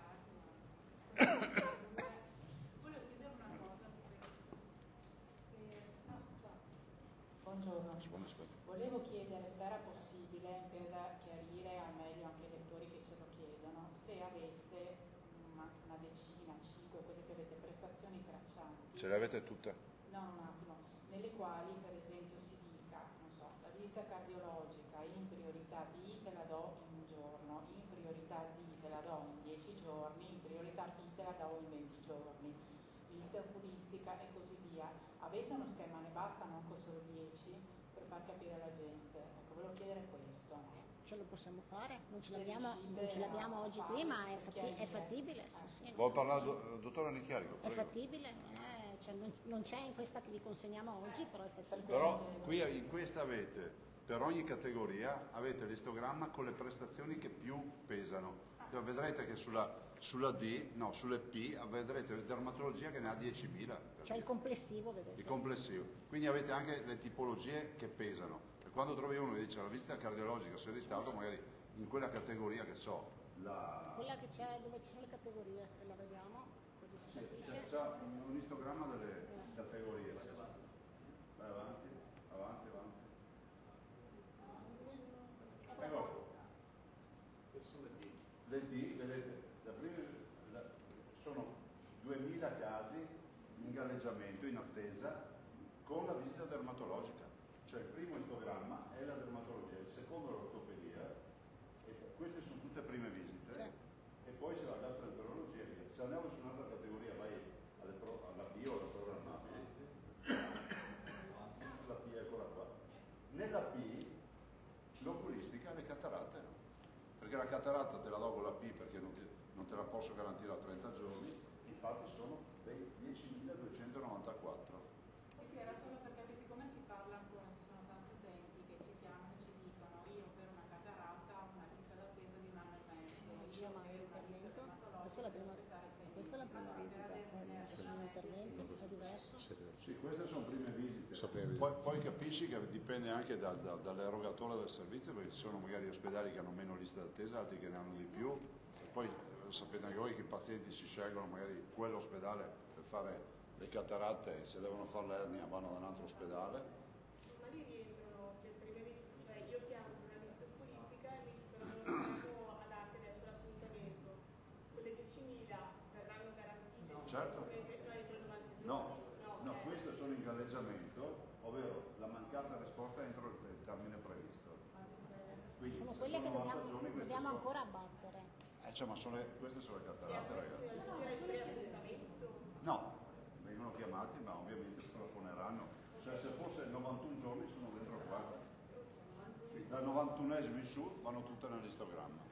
Volevo chiedere una cosa, eh, no, scusa. Buongiorno, Secondo aspetto. volevo chiedere se era possibile, per chiarire al meglio anche i lettori che ce lo chiedono, se aveste una, una decina, cinque, quelle che avete, prestazioni traccianti. Ce le avete tutte? No, un attimo, nelle quali per esempio si dica, non so, la visita cardiologica in priorità B te la do in un giorno, in priorità D te la do in dieci giorni, in priorità P te la do in venti giorni, visita oculistica e così via. Avete uno schema, ne basta, non con solo dieci, per far capire alla gente? Ecco, volevo chiedere questo. Ce lo possiamo fare, non ce Se l'abbiamo, riuscite non ce l'abbiamo a oggi farlo qui, ma è, per fatti- è chiarire. fattibile, sì, sì. Vuoi parlare, do, dottore Nicchiarico? È fattibile, eh, cioè non, non c'è in questa che vi consegniamo oggi, però è fattibile. Però qui in questa avete, per ogni categoria, avete l'istogramma con le prestazioni che più pesano. Cioè, vedrete che sulla, sulla D, no, sulle P, vedrete dermatologia che ne ha diecimila. per Cioè il dire. complessivo, vedete. Il complessivo. Quindi avete anche le tipologie che pesano. E quando trovi uno che dice la visita cardiologica, se è in ritardo, magari in quella categoria che so, la... Quella che c'è dove ci sono le categorie, e la vediamo, così si c'è, c'è un istogramma delle categorie. Vai avanti, avanti, avanti. Ecco. Le D, vedete, la prima, la, sono duemila casi in galleggiamento, in attesa, con la visita dermatologica. Cioè il primo istogramma è la dermatologia, il secondo l'ortopedia, e queste sono tutte prime visite, sì. E poi c'è la gastroenterologia. Se andiamo su un'altra categoria, vai alle pro, alla B o alla programmabile, la P eccola qua. Nella P l'oculistica, le cataratte no, perché la cataratta te la do con la P perché non, ti, non te la posso garantire a trenta giorni, infatti sono diecimiladuecentonovantaquattro. Sì, era solo perché siccome si parla ancora, ci sono tanti utenti che ci chiamano e ci dicono io per una cataratta ho una lista d'attesa di un anno e mezzo. Io ma l'intervento, questa è la prima, questa è la prima visita, poi non ci sono interventi, è diverso. Sì, queste sono prime visite. Poi, poi capisci che dipende anche dal, dal, dall'erogatore del servizio, perché ci sono magari ospedali che hanno meno liste d'attesa, altri che ne hanno di più. E poi sapete anche voi che i pazienti si scelgono magari quell'ospedale per fare le cataratte, se devono fare l'ernia vanno da un altro ospedale. Ma lì rientrano le prime visite, cioè io chiamo una lista oculistica e mi dicono a darti adesso l'appuntamento. Quelle diecimila verranno garantite? Certo. No, no, no, eh. queste sono in galleggiamento, ovvero la mancata risposta entro il termine previsto. Quindi, Sono se quelle che sono novanta dobbiamo, giorni, queste dobbiamo sono- ancora abbattere. Eh, cioè, ma sono le- queste sono le cataratte, ragazzi. Era il preappuntamento? No, vengono chiamati, ma ovviamente splafoneranno. Cioè, se fosse novantuno giorni sono dentro qua. Quindi, dal novantunesimo in su vanno tutte nell'istogramma.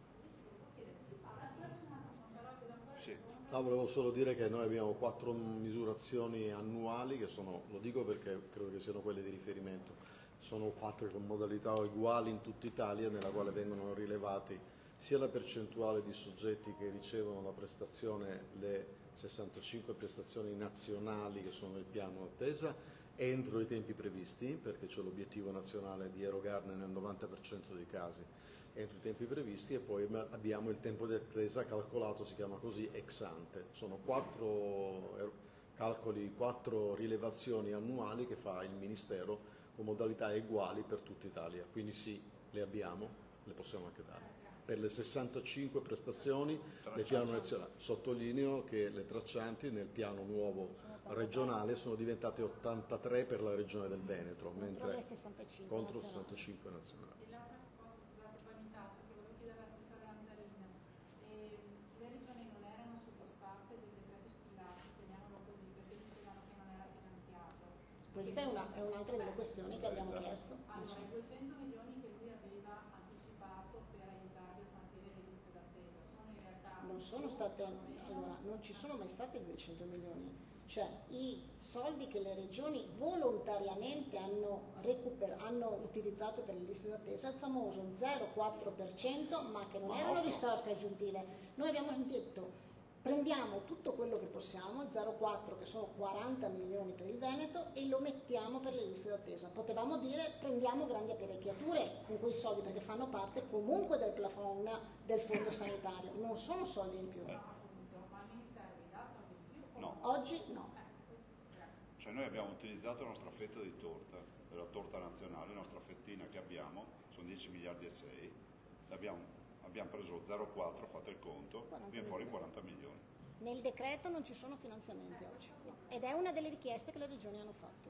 Sì. No, volevo solo dire che noi abbiamo quattro misurazioni annuali che sono, lo dico perché credo che siano quelle di riferimento, sono fatte con modalità uguali in tutta Italia, nella quale vengono rilevati sia la percentuale di soggetti che ricevono la prestazione, le sessantacinque prestazioni nazionali che sono nel piano attesa, entro i tempi previsti, perché c'è l'obiettivo nazionale di erogarne nel novanta per cento dei casi entro i tempi previsti, e poi abbiamo il tempo di attesa calcolato, si chiama così, ex ante. Sono quattro calcoli, quattro rilevazioni annuali che fa il Ministero con modalità uguali per tutta Italia, quindi sì, le abbiamo, le possiamo anche dare. Per le sessantacinque prestazioni del piano nazionale, sottolineo che le traccianti nel piano nuovo regionale sono diventate ottantatré per la regione del Veneto, Contro mentre le sessantacinque contro nazionali. sessantacinque nazionali. E l'altra cosa, scusate, poi mi taccio, che volevo chiedere all'assessore Anzalina. Eh, le regioni non erano soddisfatte del decreto Schillaci, chiamiamolo così, perché dicevano che non era finanziato. Questa è, una, è un'altra delle questioni che abbiamo chiesto. Allora, diciamo. i duecento milioni che lui aveva anticipato per aiutarvi a mantenere le liste d'attesa sono in realtà... Non sono state, allora, non ci sono mai stati duecento milioni, cioè i soldi che le regioni volontariamente hanno, recuper- hanno utilizzato per le liste d'attesa, il famoso zero virgola quattro per cento, ma che non Ma erano nostro. risorse aggiuntive. Noi abbiamo detto prendiamo tutto quello che possiamo, il zero virgola quattro che sono quaranta milioni per il Veneto, e lo mettiamo per le liste d'attesa. Potevamo dire prendiamo grandi apparecchiature con quei soldi perché fanno parte comunque del plafond del fondo sanitario, non sono soldi in più. Ma il Ministero vi dà soldi in più? No. Oggi no. Cioè noi abbiamo utilizzato la nostra fetta di torta, della torta nazionale, la nostra fettina che abbiamo, sono dieci miliardi e sei, abbiamo, abbiamo preso lo zero virgola quattro, fate il conto, viene fuori quaranta milioni. Nel decreto non ci sono finanziamenti oggi, no. Ed è una delle richieste che le regioni hanno fatto.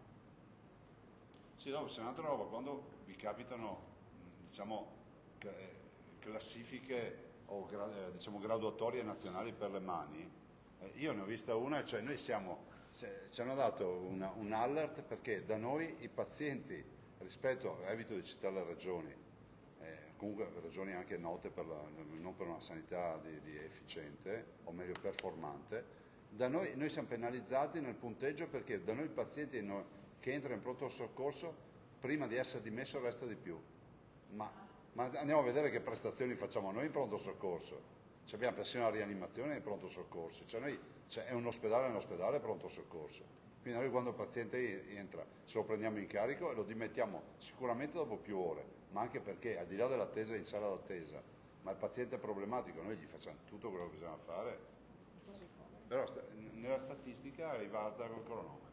Sì, no, c'è un'altra roba, quando vi capitano, diciamo, eh, classifiche o gra- eh, diciamo, graduatorie nazionali per le mani, eh, io ne ho vista una, cioè noi siamo, se, ci hanno dato una, un alert perché da noi i pazienti, rispetto, evito di citare le regioni, eh, comunque regioni anche note per la, non per una sanità di, di efficiente, o meglio performante, da noi, noi siamo penalizzati nel punteggio perché da noi i pazienti no, che entrano in pronto soccorso prima di essere dimesso resta di più. Ma, ma andiamo a vedere che prestazioni facciamo noi in pronto soccorso. Ci abbiamo persino la rianimazione in pronto soccorso, cioè noi, cioè è un ospedale, è un ospedale pronto soccorso. Quindi noi quando il paziente entra ce lo prendiamo in carico e lo dimettiamo sicuramente dopo più ore, ma anche perché al di là dell'attesa in sala d'attesa, ma il paziente è problematico, noi gli facciamo tutto quello che bisogna fare. però sta, nella statistica rivalta col cronometro.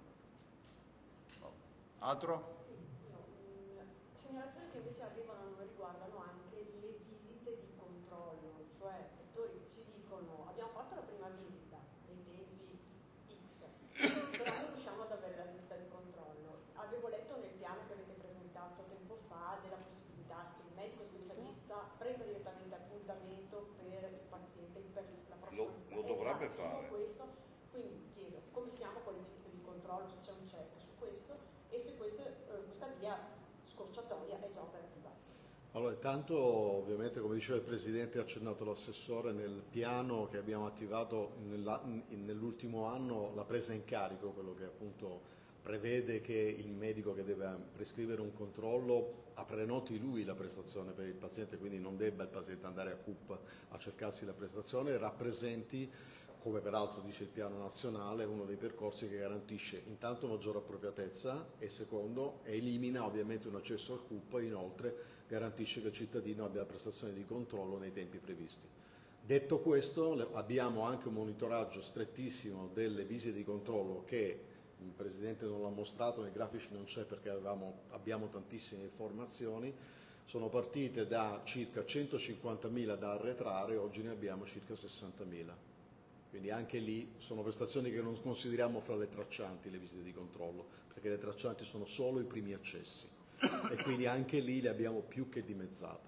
Altro? Sì, io, mh, segnalazioni che invece arrivano a noi riguardano anche le visite di controllo, cioè lettori che ci dicono abbiamo fatto la prima visita nei tempi X, però non riusciamo ad avere la visita di controllo. Avevo letto nel piano che avete presentato tempo fa della possibilità che il medico specialista prenda direttamente appuntamento per il paziente per la prossima Lo, visita. lo dovrebbe È già fare. questo, quindi chiedo come siamo con le visite di controllo, se c'è un check su questo e se questo, eh, questa via scorciatoia è già operativa. Allora, intanto ovviamente come diceva il Presidente e ha accennato l'assessore, nel piano che abbiamo attivato nella- in- nell'ultimo anno la presa in carico, quello che appunto prevede che il medico che deve prescrivere un controllo prenoti lui la prestazione per il paziente, quindi non debba il paziente andare a C U P a cercarsi la prestazione, rappresenti, come peraltro dice il piano nazionale, uno dei percorsi che garantisce intanto maggiore appropriatezza e secondo elimina ovviamente un accesso al C U P e inoltre garantisce che il cittadino abbia la prestazione di controllo nei tempi previsti. Detto questo, abbiamo anche un monitoraggio strettissimo delle visite di controllo che il Presidente non l'ha mostrato, nei grafici non c'è perché avevamo, abbiamo tantissime informazioni, sono partite da circa centocinquantamila da arretrare, oggi ne abbiamo circa sessantamila. Quindi anche lì sono prestazioni che non consideriamo fra le traccianti, le visite di controllo, perché le traccianti sono solo i primi accessi e quindi anche lì le abbiamo più che dimezzate.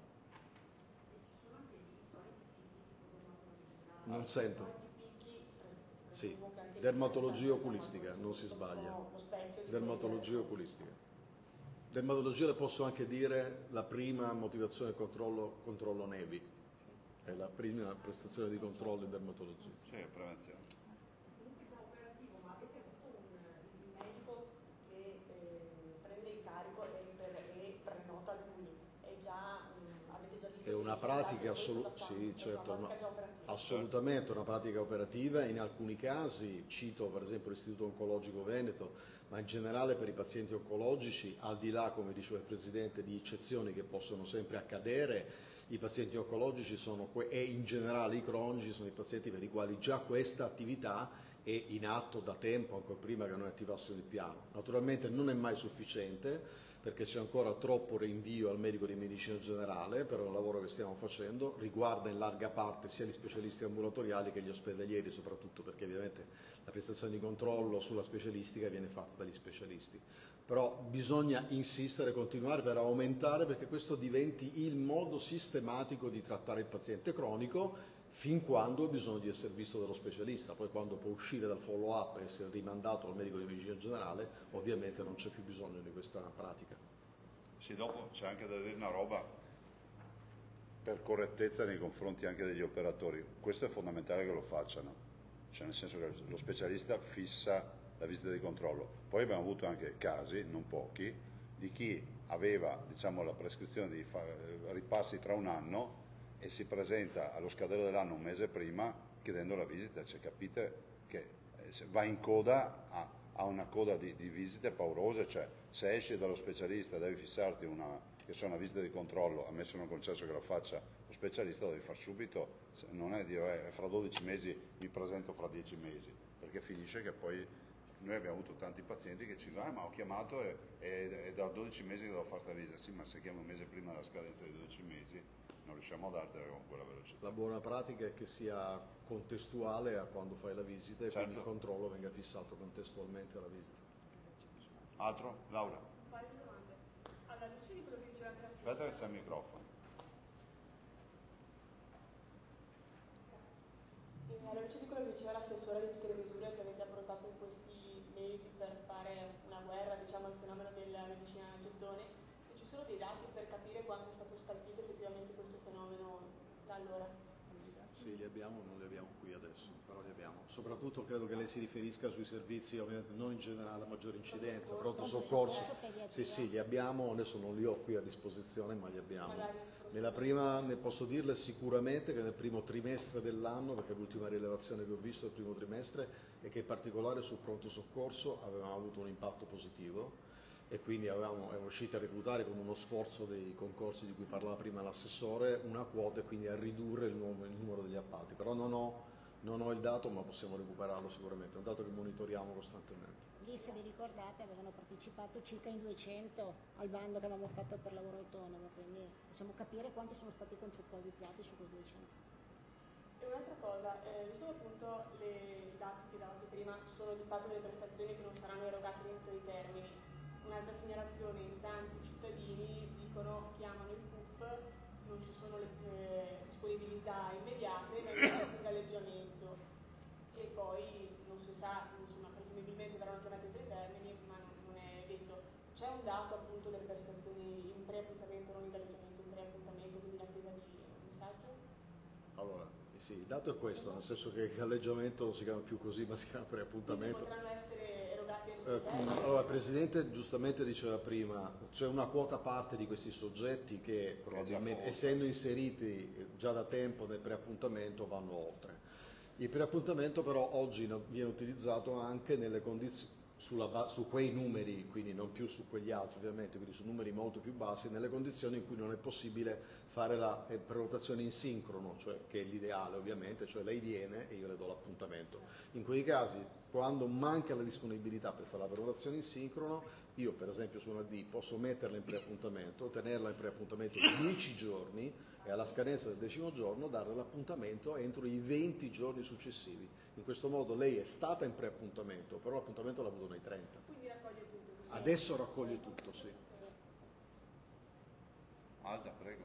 Non sento. Sì, dermatologia oculistica, non si sbaglia. Dermatologia oculistica. Dermatologia le posso anche dire la prima motivazione controllo, controllo Nevi, è la prima prestazione di controllo in dermatologia. Sì, prevenzione. Comunque è già operativo, ma avete avuto un, un medico che eh, prende in carico e, per, e prenota lui? È già, um, avete già visto? È una pratica assolut- sì, certo, una, assolutamente una pratica operativa, in alcuni casi, cito per esempio l'Istituto Oncologico Veneto, ma in generale per i pazienti oncologici, al di là, come diceva il Presidente, di eccezioni che possono sempre accadere, i pazienti oncologici sono que- e in generale i cronici sono i pazienti per i quali già questa attività è in atto da tempo, ancora prima che noi attivassimo il piano. Naturalmente non è mai sufficiente, perché c'è ancora troppo rinvio al medico di medicina generale per un lavoro che stiamo facendo, riguarda in larga parte sia gli specialisti ambulatoriali che gli ospedalieri, soprattutto perché ovviamente la prestazione di controllo sulla specialistica viene fatta dagli specialisti. Però bisogna insistere, continuare per aumentare perché questo diventi il modo sistematico di trattare il paziente cronico fin quando ha bisogno di essere visto dallo specialista, poi quando può uscire dal follow up e essere rimandato al medico di medicina generale ovviamente non c'è più bisogno di questa pratica. Sì, dopo c'è anche da dire una roba per correttezza nei confronti anche degli operatori, questo è fondamentale che lo facciano, cioè nel senso che lo specialista fissa la visita di controllo. Poi abbiamo avuto anche casi, non pochi, di chi aveva diciamo, la prescrizione di ripassi tra un anno e si presenta allo scadere dell'anno un mese prima chiedendo la visita, cioè capite che va in coda a, a una coda di, di visite paurose, cioè se esci dallo specialista devi fissarti una, che sia una visita di controllo, ammesso non concesso che la faccia lo specialista, lo devi fare subito, non è dire eh, fra dodici mesi mi presento fra dieci mesi, perché finisce che poi noi abbiamo avuto tanti pazienti che ci dicono ah, ma ho chiamato e, e, e da dodici mesi che devo fare questa visita, sì ma se chiamo un mese prima della scadenza dei dodici mesi non riusciamo a dartela con quella velocità. La buona pratica è che sia contestuale a quando fai la visita e certo. quindi il controllo venga fissato contestualmente alla visita. Altro? Laura? Un paio di domande. Alla luce di quello che diceva anche la Aspetta che c'è il microfono. Alla luce di quello che diceva l'assessore di tutte le misure che avete approntato in questi mesi per fare una guerra diciamo, al fenomeno della medicina a gettone, se ci sono dei dati per capire quanto è stato scalfito effettivamente questo fenomeno da allora? Sì, li abbiamo, non li abbiamo qui adesso, però li abbiamo. Soprattutto credo che lei si riferisca sui servizi, ovviamente non in generale a maggiore incidenza, pronto soccorso. Sì, sì, li abbiamo, adesso non li ho qui a disposizione, ma li abbiamo. Nella prima, ne posso dirle sicuramente che nel primo trimestre dell'anno, perché l'ultima rilevazione che ho visto è il primo trimestre, è che in particolare sul pronto soccorso avevamo avuto un impatto positivo e quindi avevamo, eravamo riusciti a reclutare con uno sforzo dei concorsi di cui parlava prima l'assessore una quota e quindi a ridurre il, nuovo, il numero degli appalti, però non ho Non ho il dato, ma possiamo recuperarlo sicuramente, è un dato che monitoriamo costantemente. Lì, se vi ricordate, avevano partecipato circa in duecento al bando che avevamo fatto per lavoro autonomo, quindi possiamo capire quanti sono stati contrattualizzati su quei duecento. E un'altra cosa, eh, visto che appunto le, i dati che davate prima sono di fatto delle prestazioni che non saranno erogate entro i termini, un'altra segnalazione: in tanti cittadini dicono, chiamano il C U P, non ci sono le eh, disponibilità immediate, vengono messi in galleggiamento e poi non si sa, insomma, presumibilmente verranno chiamati entro i termini, ma non, non è detto. C'è un dato appunto delle prestazioni in pre-appuntamento, non in galleggiamento, in pre-appuntamento, quindi in attesa di un messaggio? Allora, sì, il dato è questo, nel senso che il galleggiamento non si chiama più così, ma si chiama preappuntamento. Quindi potranno essere erogati entro Eh, i termini? allora, il Presidente giustamente diceva prima, c'è una quota parte di questi soggetti che probabilmente, essendo inseriti già da tempo nel preappuntamento, vanno oltre. Il preappuntamento però oggi no- viene utilizzato anche nelle condizioni, sulla ba- su quei numeri, quindi non più su quegli altri ovviamente, quindi su numeri molto più bassi, nelle condizioni in cui non è possibile fare la eh, prenotazione in sincrono, cioè, che è l'ideale ovviamente, cioè lei viene e io le do l'appuntamento. In quei casi, quando manca la disponibilità per fare la prenotazione in sincrono, io per esempio su una D posso metterla in preappuntamento, tenerla in preappuntamento dieci giorni e alla scadenza del decimo giorno dare l'appuntamento entro i venti giorni successivi. In questo modo lei è stata in preappuntamento, però l'appuntamento l'ha avuto nei trenta. Quindi raccoglie tutto? Sì. Adesso raccoglie tutto, sì. Alda, prego.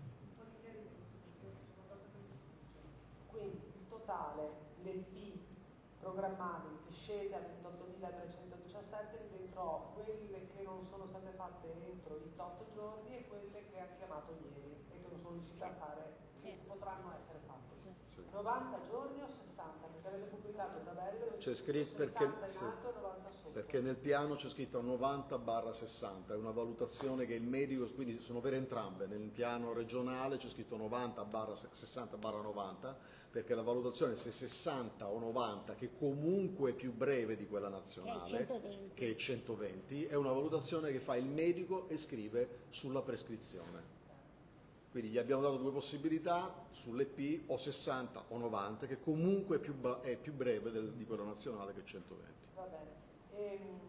Quindi il totale, le P programmabili che scese a ventottomila-trecentodiciassette, rientrò quelle che non sono state fatte entro i otto giorni e quelle che ha chiamato ieri e che non sono riuscite a fare, Sì. potranno essere fatte. Sì. novanta giorni o sessanta? Perché avete pubblicato tabelle dove C'è c'è scritto perché, sessanta in sì, alto e novanta sotto. perché nel piano c'è scritto novanta barra sessanta, è una valutazione che il medico, quindi sono per entrambe, nel piano regionale c'è scritto novanta barra sessanta barra novanta, perché la valutazione se sessanta o novanta, che comunque è più breve di quella nazionale, centoventi. che è centoventi, è una valutazione che fa il medico e scrive sulla prescrizione. Quindi gli abbiamo dato due possibilità sulle P, o sessanta o novanta, che comunque è più, ba- è più breve del- di quella nazionale, che è centoventi. Va bene. Ehm,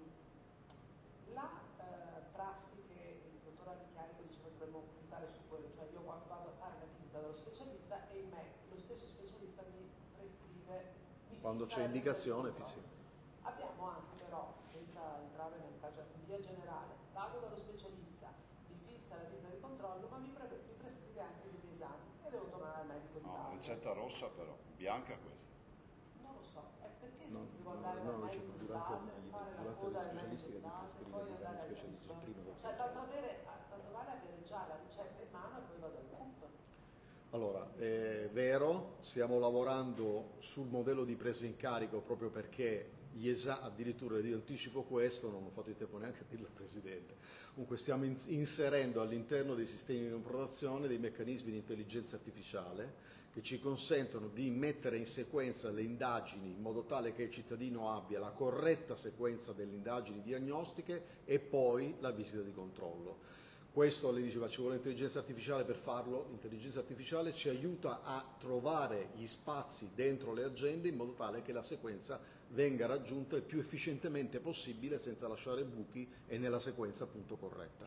la eh, prassi che il dottor Arricarico diceva dovremmo puntare su quello, cioè io quando vado a fare la visita dallo specialista e il me, lo stesso specialista mi prescrive, mi Quando fissa c'è la visita indicazione, di controllo. sì. Abbiamo anche però, senza entrare nel caso in via generale, vado dallo specialista, mi fissa la visita di controllo, ma mi, pre- mi prescrive anche degli esami e devo tornare al medico di No, base. ricetta rossa però, bianca questa. Non lo so, è perché No, devo no, andare no, dal no, medico di durante base, gli- fare la durante coda gli al medico specialisti di che ti base, prescrivono poi gli andare esami al specialisti giudice. prima del Cioè, tanto, avere, tanto vale avere già la ricetta in mano e poi vado al C U P. Allora, è vero, stiamo lavorando sul modello di presa in carico proprio perché gli esami, addirittura io anticipo questo, non ho fatto il tempo neanche a dirlo al Presidente, comunque stiamo in- inserendo all'interno dei sistemi di comprovazione dei meccanismi di intelligenza artificiale che ci consentono di mettere in sequenza le indagini in modo tale che il cittadino abbia la corretta sequenza delle indagini diagnostiche e poi la visita di controllo. Questo, le diceva, ci vuole intelligenza artificiale per farlo, l'intelligenza artificiale ci aiuta a trovare gli spazi dentro le agende in modo tale che la sequenza venga raggiunta il più efficientemente possibile senza lasciare buchi e nella sequenza appunto corretta.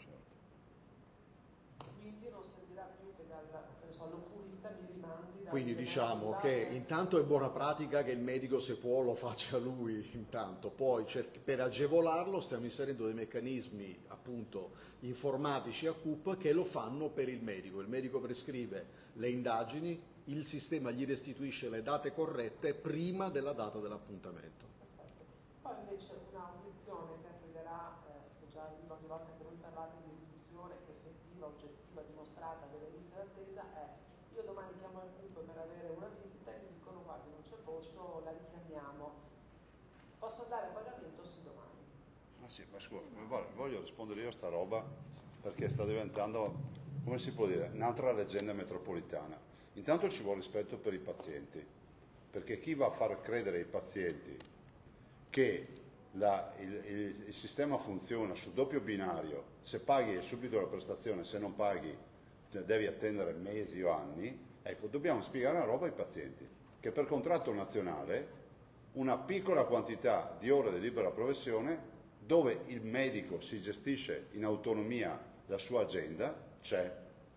Quindi non servirà più che dal, che ne so, l'oculista mi rimandi da Quindi diciamo che intanto è buona pratica che il medico, se può, lo faccia lui intanto, poi cer- per agevolarlo stiamo inserendo dei meccanismi appunto informatici a C U P che lo fanno per il medico. Il medico prescrive le indagini, il sistema gli restituisce le date corrette prima della data dell'appuntamento. Perfetto. Poi invece un'audizione che arriverà, eh, che già arriva ogni volta che voi parlate di riduzione effettiva, oggettiva, dimostrata delle liste d'attesa, è io domani chiamo il C U P per avere una visita e mi dicono guardi non c'è posto, la richiamiamo. Posso andare a pagamento? Sì, domani. Ah sì, ma scusa, guarda, voglio rispondere io a sta roba perché sta diventando, come si può dire, un'altra leggenda metropolitana. Intanto ci vuole rispetto per i pazienti, perché chi va a far credere ai pazienti che la- il, il- il sistema funziona su doppio binario, se paghi è subito la prestazione, se non paghi devi attendere mesi o anni, ecco, dobbiamo spiegare una roba ai pazienti. che per contratto nazionale una piccola quantità di ore di libera professione dove il medico si gestisce in autonomia la sua agenda c'è.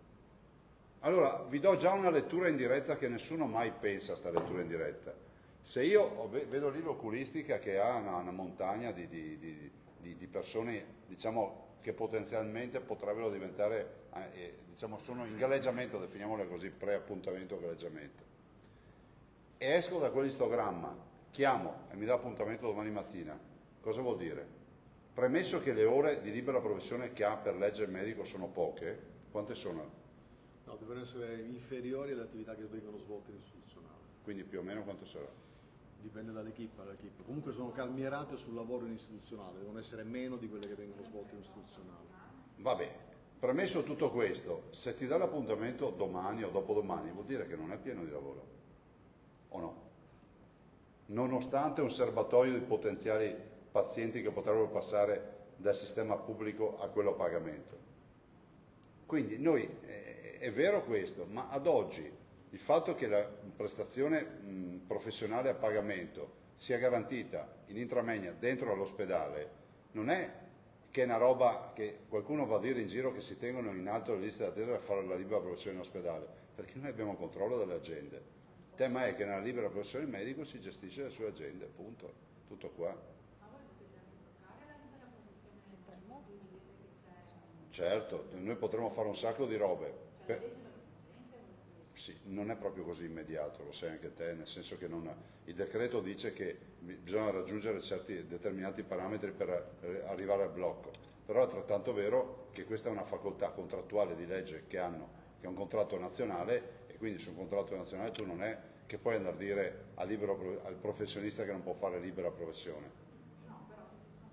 Allora vi do già una lettura in diretta che nessuno mai pensa a sta lettura in diretta. Se io vedo lì l'oculistica che ha una, una montagna di, di, di, di, di persone, diciamo, che potenzialmente potrebbero diventare, eh, diciamo, sono in galleggiamento, definiamole così, pre-appuntamento o galleggiamento. E esco da quell'istogramma, chiamo e mi dà appuntamento domani mattina. Cosa vuol dire? Premesso che le ore di libera professione che ha per legge il medico sono poche, quante sono? No, devono essere inferiori alle attività che vengono svolte in istituzionale. Quindi più o meno quanto sarà? Dipende dall'equipe all'equipe. Comunque sono calmierate sul lavoro in istituzionale, devono essere meno di quelle che vengono svolte in istituzionale. Va bene. Premesso tutto questo, se ti dà l'appuntamento domani o dopodomani vuol dire che non è pieno di lavoro, o no? Nonostante un serbatoio di potenziali pazienti che potrebbero passare dal sistema pubblico a quello a pagamento. Quindi noi, eh, è vero questo, ma ad oggi il fatto che la prestazione mh, professionale a pagamento sia garantita in intramoenia dentro all'ospedale non è che è una roba che qualcuno va a dire in giro che si tengono in alto le liste d'attesa per fare la libera professione in ospedale, perché noi abbiamo controllo delle agende. Il tema è che nella libera professione il medico si gestisce le sue agende, punto, tutto qua. Ma voi potete anche bloccare la libera professione nel modo, vedete che c'è... Certo, noi potremmo fare un sacco di robe. Cioè, Per... la legge lo consente, o... Sì, non è proprio così immediato, lo sai anche te, nel senso che non, il decreto dice che bisogna raggiungere certi determinati parametri per arrivare al blocco, però è altrettanto vero che questa è una facoltà contrattuale di legge che hanno, che è un contratto nazionale, e quindi su un contratto nazionale tu non è che puoi andare a dire al, libero, al professionista che non può fare libera professione. No, però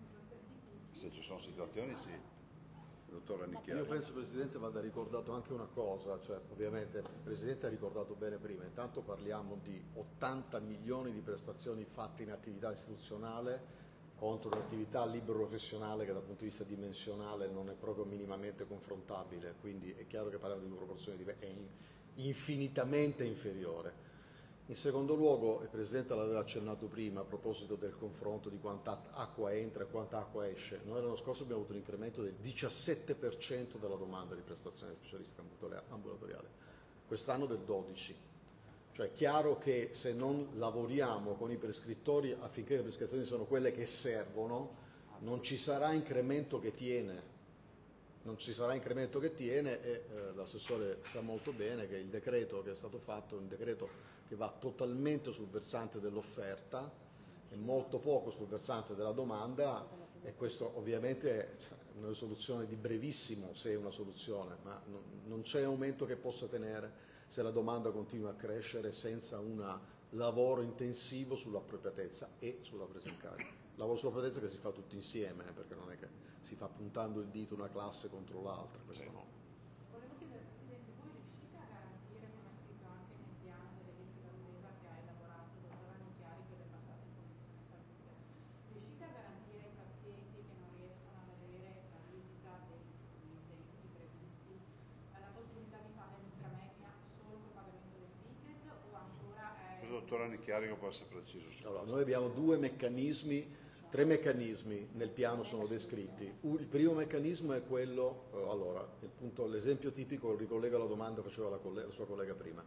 se ci sono situazioni difficili... Se ci sono situazioni sì. Dottor Rannicchiari. Io penso, Presidente, vada ricordato anche una cosa, cioè ovviamente il Presidente ha ricordato bene prima, intanto parliamo di ottanta milioni di prestazioni fatte in attività istituzionale contro un'attività libero professionale che dal punto di vista dimensionale non è proprio minimamente confrontabile, quindi è chiaro che parliamo di una proporzione di, è infinitamente inferiore. In secondo luogo, il Presidente l'aveva accennato prima a proposito del confronto di quanta acqua entra e quanta acqua esce. Noi l'anno scorso abbiamo avuto un incremento del diciassette per cento della domanda di prestazione specialistica ambulatoriale, quest'anno del dodici per cento. Cioè è chiaro che se non lavoriamo con i prescrittori affinché le prescrizioni siano quelle che servono, non ci sarà incremento che tiene. Non ci sarà incremento che tiene e eh, l'assessore sa molto bene che il decreto che è stato fatto è un decreto che va totalmente sul versante dell'offerta e molto poco sul versante della domanda, e questo ovviamente è una soluzione di brevissimo, se è una soluzione, ma non, non c'è aumento che possa tenere se la domanda continua a crescere senza un lavoro intensivo sull'appropriatezza e sulla presa in carico. Lavoro sull'appropriatezza che si fa tutti insieme, eh, perché non è che si fa puntando il dito una classe contro l'altra, questo no. Volevo chiedere, Presidente, voi riuscite a garantire, come ha scritto anche nel piano delle liste d'attesa che ha elaborato il dottor Rannicchiari, che è passato in Commissione Salute, riuscite a garantire ai pazienti che non riescono ad avere la visita dei tempi previsti la possibilità di fare l'intramenia solo con pagamento del ticket o ancora è... Il dottor Rannicchiari che può essere preciso su Allora, questo. noi abbiamo due meccanismi. Tre meccanismi nel piano sono descritti. Il primo meccanismo è quello, allora, il punto, l'esempio tipico, ricollega la domanda che faceva la, collega, la sua collega prima.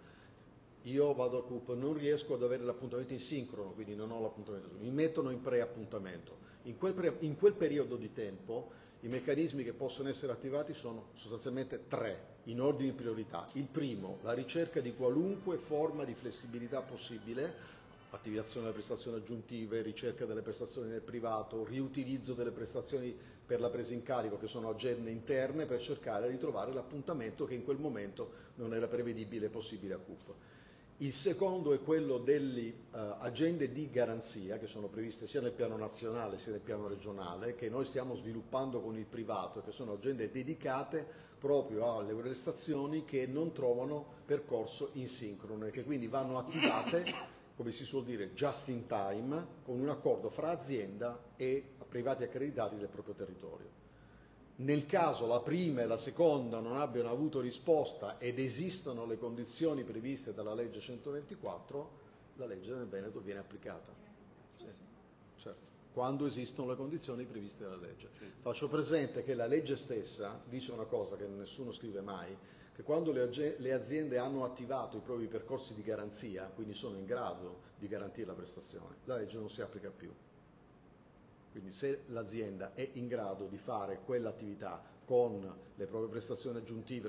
Io vado al C U P, non riesco ad avere l'appuntamento in sincrono, quindi non ho l'appuntamento, mi mettono in pre-appuntamento. In quel, pre, in quel periodo di tempo i meccanismi che possono essere attivati sono sostanzialmente tre, in ordine di priorità. Il primo, la ricerca di qualunque forma di flessibilità possibile, attivazione delle prestazioni aggiuntive, ricerca delle prestazioni nel privato, riutilizzo delle prestazioni per la presa in carico che sono agende interne per cercare di trovare l'appuntamento che in quel momento non era prevedibile e possibile a C U P. Il secondo è quello delle uh, agende di garanzia che sono previste sia nel piano nazionale sia nel piano regionale, che noi stiamo sviluppando con il privato, che sono agende dedicate proprio alle prestazioni che non trovano percorso in sincrono e che quindi vanno attivate, come si suol dire, just in time, con un accordo fra azienda e privati accreditati del proprio territorio. Nel caso la prima e la seconda non abbiano avuto risposta ed esistano le condizioni previste dalla legge centoventiquattro, La legge nel Veneto viene applicata. Sì, certo. Quando esistono le condizioni previste dalla legge. Faccio presente che la legge stessa dice una cosa che nessuno scrive mai, che quando le, le aziende hanno attivato i propri percorsi di garanzia, quindi sono in grado di garantire la prestazione, la legge non si applica più. Quindi se l'azienda è in grado di fare quell'attività con le proprie prestazioni aggiuntive,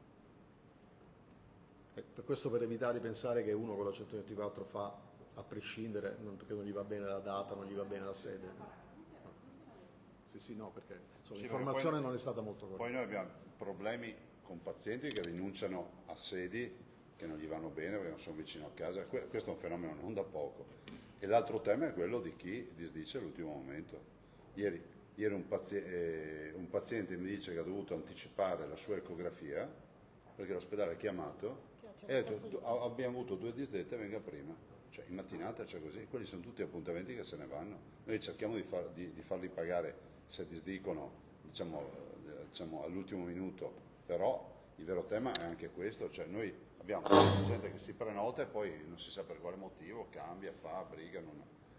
e per questo, per evitare di pensare che uno con la centoventiquattro fa a prescindere, non, perché non gli va bene la data, non gli va bene la sede. No. Sì, sì, no, perché insomma, Sì, l'informazione poi, non è stata molto corretta. Poi noi abbiamo problemi con pazienti che rinunciano a sedi che non gli vanno bene perché non sono vicino a casa. Questo è un fenomeno non da poco. E l'altro tema è quello di chi disdice all'ultimo momento. Ieri, ieri un, paziente, eh, un paziente mi dice che ha dovuto anticipare la sua ecografia perché l'ospedale ha chiamato e ha detto abbiamo avuto due disdette, venga prima. Cioè in mattinata c'è così, quelli sono tutti appuntamenti che se ne vanno. Noi cerchiamo di, far, di, di farli pagare se disdicono diciamo, eh, diciamo all'ultimo minuto, però il vero tema è anche questo, cioè noi abbiamo gente che si prenota e poi non si sa per quale motivo cambia, fa, briga, non...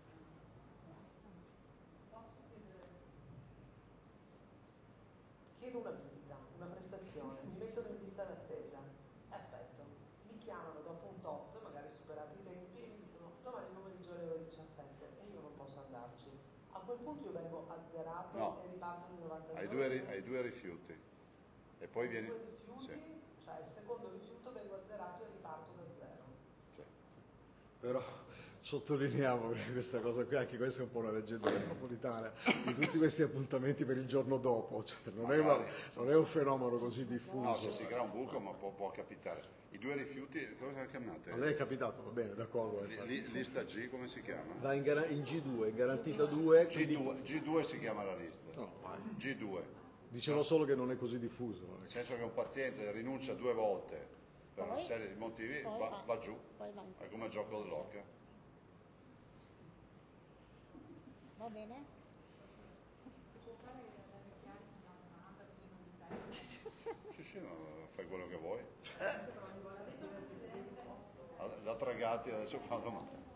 Chiedo una visita, una prestazione, mi mettono in lista d'attesa, aspetto, mi chiamano dopo un tot, magari superati i tempi, e mi dicono domani pomeriggio alle ore diciassette e io non posso andarci. A quel punto io vengo azzerato No. e riparto in novanta Hai giorni. due, hai due rifiuti e poi vieni... Due rifiuti, Sì. cioè il secondo rifiuto vengo azzerato e riparto da zero. Sì. Però sottolineiamo, perché questa cosa qui, anche questa è un po' una leggenda metropolitana, di tutti questi appuntamenti per il giorno dopo, cioè, non, è una, non è un fenomeno così diffuso. No, se si crea un buco, ma può, può capitare. I due rifiuti, cosa chiamate? A lei è capitato, va bene, d'accordo. Li- li- Lista G, come si chiama? Va in, gara- in G due, in garantita due, G due, G due si chiama la lista. No, vai. G due. Dicevo solo che non è così diffuso. Nel senso che un paziente rinuncia due volte per una Poi- serie di motivi, poi va, va- va giù. poi va in- È come il gioco dell'occhio. Va bene? Sì, sì, ma fai quello che vuoi. La, la Tragatti adesso fa la domanda.